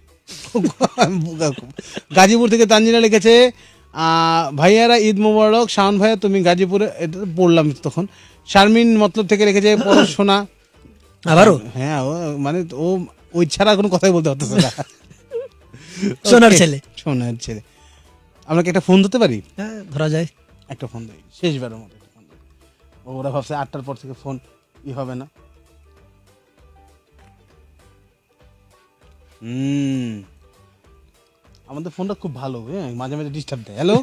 গাজীপুর থেকে তানজিনা লিখেছে, ভাইয়ারা ঈদ মোবারক। শাওন ভাইয়া তুমি গাজীপুরে, এটা পড়লাম তখন। শারমিন মতলব থেকে লিখেছে, পড়াশোনা আবারও, হ্যাঁ মানে ও ওই ছাড়া কোনো কথাই বলতে পারতেছে না। সোনার ছেলে। আমরা কি একটা ফোন ধরতে পারি? হ্যাঁ, ধরা যায়। একটা ফোন দেই, শেষবারের মতো একটা ফোন দেই। ওরা ভাবছে 8টার পর থেকে ফোন হবে না। আমাদের ফোনটা খুব ভালো, হ্যাঁ, মাঝে মাঝে ডিস্টার্ব দেয়। হ্যালো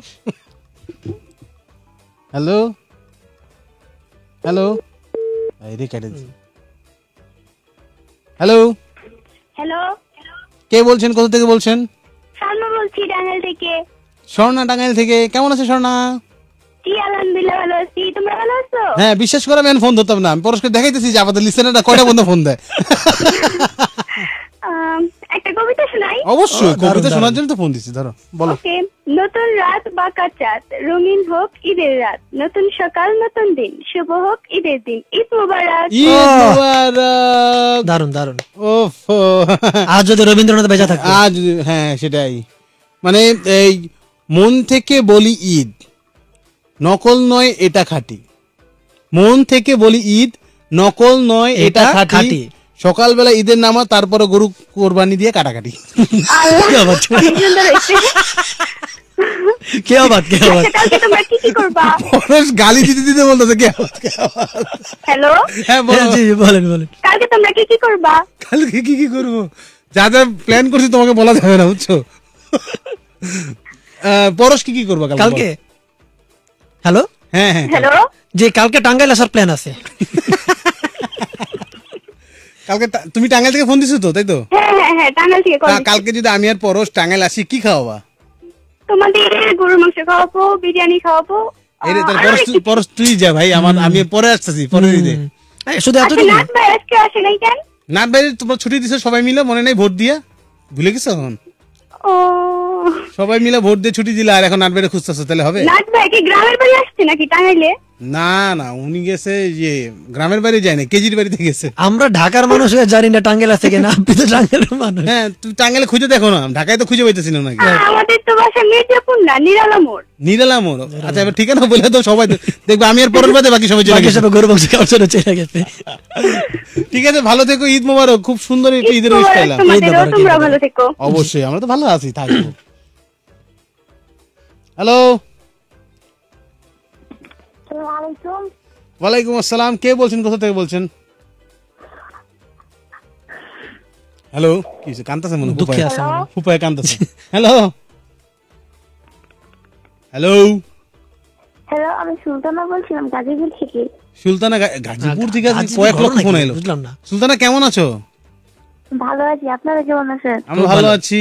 হ্যালো হ্যালো, রে কেটে দিচ্ছে। হ্যালো হ্যালো, কে বলছেন, কোথা থেকে বলছেন? সালমা বলছি টাঙ্গাইল থেকে। স্বর্ণা টাঙ্গাইল থেকে। কেমন আছে স্বর্ণা? জি আলহামদুলিল্লাহ ভালো আছি, তোমরা ভালো আছো? হ্যাঁ, বিশ্বাস করে আমি এখন ফোন ধরতাম না। আমি পরস্পর দেখাইতেছি যে আমাদের লিসেনাররা কয়টা বন্ধু ফোন দেয়। একটা কবিতা শোনাই। অবশ্যই, দারুণ, কবিতা শোনার দারুণ। জন্য তো ফোন দিচ্ছি, ধরো বলো। ওকে। নতুন রাত বাঁকা চাঁদ, রঙিন হোক ঈদের রাত, নতুন সকাল নতুন দিন, শুভ হোক ঈদের দিন, ঈদ মোবারক। ঈদ মুবারক। দারুণ দারুণ। ওফ, আজ যদি রবীন্দ্রনাথ বেঁচে থাকতো। আজ, হ্যাঁ সেটাই, মানে এই মন থেকে বলি ঈদ, নকল নয় এটা খাঁটি। মন থেকে বলি ঈদ, নকল নয় এটা এটা খাঁটি। খাঁটি। সকালবেলা ঈদের নামাজ, তারপরে গরু কোরবানি দিয়ে কাটাকাটি। কি আবার? অনেক সুন্দর হয়েছে। কে আবার? কে আবার? আচ্ছা, কালকে তোমরা কি কি করবা? পরশ গালি দিতে দিতে বলতেছে কে আওয়াজ, কে আওয়াজ। হ্যালো, হ্যাঁ বলো। হ্যাঁ, জি, বলেন বলেন। কালকে তোমরা কি কি করবা? কালকে কি কি করবো, যা যা প্ল্যান করছি তোমাকে বলা যাবে না, বুঝছো? পরশ কি কি করবো কালকে? হ্যালো, হ্যাঁ হ্যাঁ, হ্যালো, যে কালকে টাঙ্গাইল আসার প্ল্যান আছে। কালকে তুমি টাঙ্গাইল থেকে ফোন দিছো তো, তাই তো? হ্যাঁ হ্যাঁ হ্যাঁ, টাঙ্গাইল থেকে কল দিচ্ছি। কালকে যদি আমি আর পরশ টাঙ্গাইল আসি, কি খাওয়াবা? তোমাদের গরুর মাংস খাওয়াবো, বিরিয়ানি খাওয়াবো। এই রে, তাহলে আরো অনেক কিছু। পরশ তুই যা ভাই, আমি পরে আসতেছি, পরে দিতে। এই, শুধু আচ্ছা, এতটুকু? নাথ ভাই আজকে আসে নাই কেন? নাট ভাই তোমরা ছুটি দিছো সবাই মিলে, মনে নেই ভোট দিয়া? ভুলে গেছো এখন? ও, সবাই মিলে ভোট দিয়ে ছুটি দিলা, আর এখন নাট ভাইরে খুঁজতেছো, তাহলে হবে? নাথ ভাই কি গ্রামের বাড়ি আসছে নাকি টাঙ্গাইলে? না না, উনি গেছে যে গ্রামের বাড়ি যায় না, কেজির বাড়িতে গেছে। আমরা ঢাকার মানুষ হয়ে জানি না টাঙ্গাইল আছে কিনা, আপনি তো টাঙ্গাইলের মানুষ। হ্যাঁ, তুমি টাঙ্গাইলে খুঁজে দেখো না, ঢাকায় তো খুঁজে পাইতেছি না নাকি। আমাদের তো বাসা মির্জাপুর না, নিরালা মোড়। নিরালা মোড়। আচ্ছা, এবার ঠিকানা বলে তো সবাই দেখবে, আমি আর পরের বাদে বাকি সবাই চলে বাকি গেছে। সব গরু বংশ কাউন্সিল চলে গেছে। ঠিক আছে, ভালো থেকো, ঈদ মোবারক। খুব সুন্দর একটা ঈদের উইশ পেলাম। তোমাদেরও, মোবারক, তোমরা ঈদ ভালো থেকো। অবশ্যই, আমরা তো ভালো আছি, থাকবো। হ্যালো, আসসালামু ওয়ালাইকুম আসসালাম। কে বলছেন, কোথা থেকে বলছেন? হ্যালো, কি হয়েছে? কান্তাছে মনে হয়, দুঃখে ফুপায়। আছে মনে হয়। ফুপায় কান্তাছে। হ্যালো হ্যালো, হ্যালো, আমি সুলতানা বলছিলাম গাজীপুর থেকে। সুলতানা গাজীপুর থেকে আজকে গাজীপুর কয়েক ঘর লক্ষ নাকি? ফোন এলো। বুঝলাম না। সুলতানা কেমন আছো? ভালো আছি, আপনারা কেমন আছেন? আমরা খুব ভালো ভালো। আছি।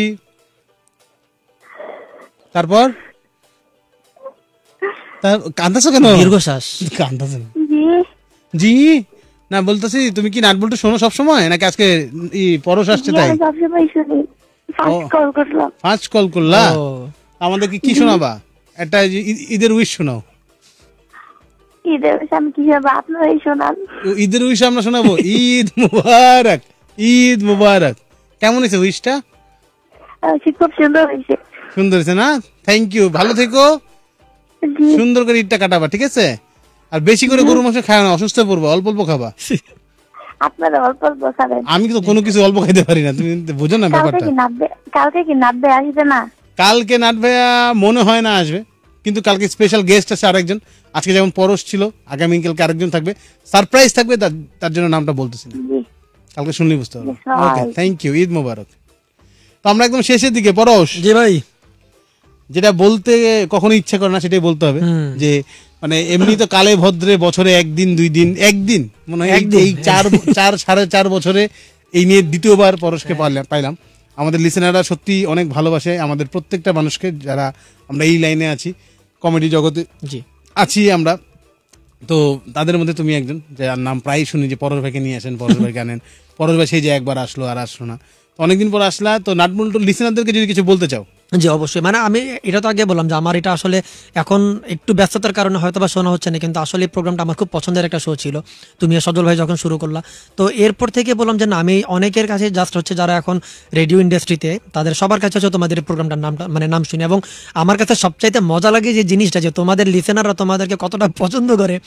তারপর কান্দাছো কেন? দীর্ঘশ্বাস। কান্দাছো না। জি, জি না, বলতেছি তুমি কি নাট বল্টু শোনো সবসময়, নাকি আজকে পরশ আসছে তাই আমি সবসময় শুনি, ফার্স্ট কল করলাম। ফার্স্ট কল করলা? ও, আমাদেরকে কি শোনাবা? একটা যে ঈদের উইশ শোনাও। ঈদের বেশি আমি কি হবে, আপনারাই শোনান। ঈদের উইশ আমরা শোনাবো। ঈদ মুবারক, ঈদ মুবারক। কেমন হয়েছে উইশটা? খুব সুন্দর হয়েছে। সুন্দর হয়েছে না? থ্যাংক ইউ, ভালো থেকো, জি, সুন্দর করে ঈদটা কাটাবা, ঠিক আছে? আর বেশি করে গরু মাংস খায় না, অসুস্থ হয়ে পড়বো, অল্প অল্প খাবা। আপনারা অল্প অল্প খাবেন। আমি তো কোনো কিছু অল্প খাইতে পারি না, তুমি বোঝো না ব্যাপারটা। কালকে কি নাববে আসবে না? কালকে নাট ভাইয়া মনে হয় না আসবে, কিন্তু কালকে স্পেশাল গেস্ট আছে আরেকজন। আজকে যেমন পরশ ছিল, আগামীকালকে আরেকজন থাকবে, সারপ্রাইজ থাকবে, তার জন্য নামটা বলতেছি না, জি, কালকে শুনলেই বুঝতে পারবো। Yes, right. Okay, thank you, Eid মোবারক। তো আমরা একদম শেষের দিকে। পরশ, জি ভাই। যেটা বলতে কখনো ইচ্ছা করে না সেটাই বলতে হবে, যে মানে এমনি তো কালে ভদ্রে বছরে একদিন দুই দিন, একদিন মনে হয় একদিন। এই 4.5 বছরে এই নিয়ে দ্বিতীয়বার পরশকে পাইলাম। আমাদের লিসেনাররা সত্যি অনেক ভালোবাসে আমাদের প্রত্যেকটা মানুষকে, যারা আমরা এই লাইনে আছি, কমেডি জগতে জি, আছি আমরা। তো তাদের মধ্যে তুমি একজন, যার নাম প্রায় শুনি যে পরশ ভাইকে নিয়ে আসেন, পরশ ভাইকে আনেন। পরশ ভাই সেই যে একবার আসলো আর আসলো না, তো অনেকদিন পর আসলা। তো নাটমুল্টু লিসেনারদেরকে যদি কিছু বলতে চাও। জি অবশ্যই। মানে আমি এটা তো আগে বললাম যে আমার এটা আসলে এখন একটু ব্যস্ততার কারণে হয়তো বা শোনা হচ্ছে না, কিন্তু আসলে এই প্রোগ্রামটা আমার খুব পছন্দের একটা শো ছিল, তুমি আর সজল ভাই যখন শুরু করলা। তো এরপর থেকে বললাম যে না, আমি অনেকের কাছে জাস্ট হচ্ছে যারা এখন রেডিও ইন্ডাস্ট্রিতে, তাদের সবার কাছে হচ্ছে তোমাদের এই প্রোগ্রামটার নামটা মানে নাম শুনি। এবং আমার কাছে সবচাইতে মজা লাগে যে জিনিসটা, যে তোমাদের লিসেনাররা তোমাদেরকে কতটা পছন্দ করে।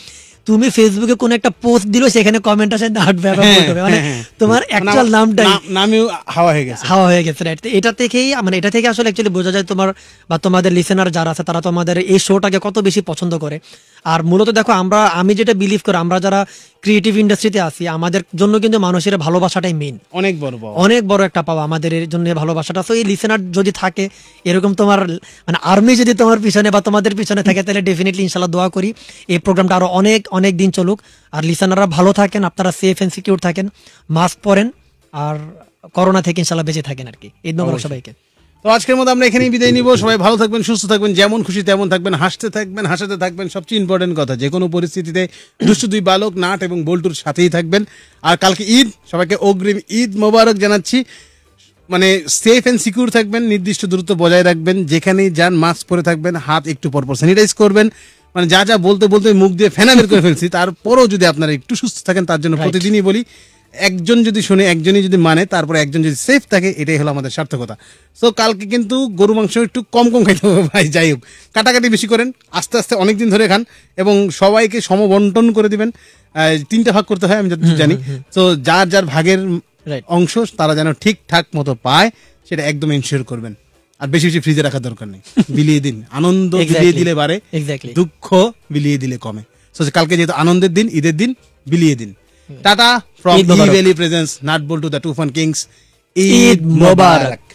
তুমি ফেসবুকে কোন একটা পোস্ট দিলো সেখানে কমেন্ট আসে নাট ব্যবহার করতে হবে, মানে তোমার অ্যাকচুয়াল নামটাই নামেও হাওয়া হয়ে গেছে। হাওয়া হয়ে গেছে, রাইট? এটা থেকেই মানে এটা থেকে আসলে অ্যাকচুয়ালি বোঝা যায় তোমার বা তোমাদের লিসেনার যারা আছে তারা তোমাদের এই শোটাকে কত বেশি পছন্দ করে। আর মূলত দেখো আমি যেটা বিলিভ করি, আমরা যারা ক্রিয়েটিভ ইন্ডাস্ট্রিতে আছি আমাদের জন্য কিন্তু মানুষের ভালোবাসাটাই মেইন, অনেক বড় একটা পাওয়া আমাদের এর জন্য ভালোবাসাটা। তো এই লিসেনার যদি থাকে এরকম তোমার মানে আর্মি যদি তোমার পিছনে বা তোমাদের পিছনে থাকে তাহলে ডেফিনেটলি ইনশাল্লাহ দোয়া করি এই প্রোগ্রামটা আরো অনেক অনেক দিন চলুক। আর লিসেনাররা ভালো থাকেন, আপনারা সেফ এন্ড সিকিউর থাকেন, মাস্ক পরেন, আর করোনা থেকে ইনশাল্লাহ বেঁচে থাকেন আর কি। ঈদ মোবারক সবাইকে। তো আজকের মতো আমরা এখানেই বিদায় নিব। সবাই ভালো থাকবেন, সুস্থ থাকবেন, যেমন খুশি তেমন থাকবেন, হাসতে থাকবেন, হাসাতে থাকবেন। সবচেয়ে ইম্পর্টেন্ট কথা, যে কোনো পরিস্থিতিতে দুষ্টু দুই বালক নাট এবং বল্টুর সাথেই থাকবেন। আর কালকে ঈদ, সবাইকে অগ্রিম ঈদ মোবারক জানাচ্ছি। মানে সেফ এন্ড সিকিউর থাকবেন, নির্দিষ্ট দূরত্ব বজায় রাখবেন, যেখানেই যান মাস্ক পরে থাকবেন, হাত একটু পরপর স্যানিটাইজ করবেন। মানে যা যা বলতে বলতে মুখ দিয়ে ফেনা বের করে ফেলছি, তারপরও যদি আপনারা একটু সুস্থ থাকেন, তার জন্য প্রতিদিনই বলি, একজন যদি শুনে, একজনই যদি মানে, তারপরে একজন যদি সেফ থাকে, এটাই হলো আমাদের সার্থকতা। সো কালকে কিন্তু গরু মাংস একটু কম কম খাইতে হবে ভাই, যাই হোক কাটাকাটি বেশি করেন, আস্তে আস্তে অনেকদিন ধরে খান এবং সবাইকে সমবন্টন করে দিবেন। 3টা ভাগ করতে হয় আমি যতটুকু জানি। তো যার যার ভাগের অংশ তারা যেন ঠিকঠাক মতো পায়, সেটা একদম এনশিওর করবেন। আর বেশি বেশি ফ্রিজে রাখার দরকার নেই, বিলিয়ে দিন। আনন্দ বিলিয়ে দিলে বাড়ে, দুঃখ বিলিয়ে দিলে কমে। সো কালকে যেহেতু আনন্দের দিন, ঈদের দিন, বিলিয়ে দিন। Tata from Evaly presents nut বল্টু দ্য টু ফান কিংস। ঈদ মোবারক।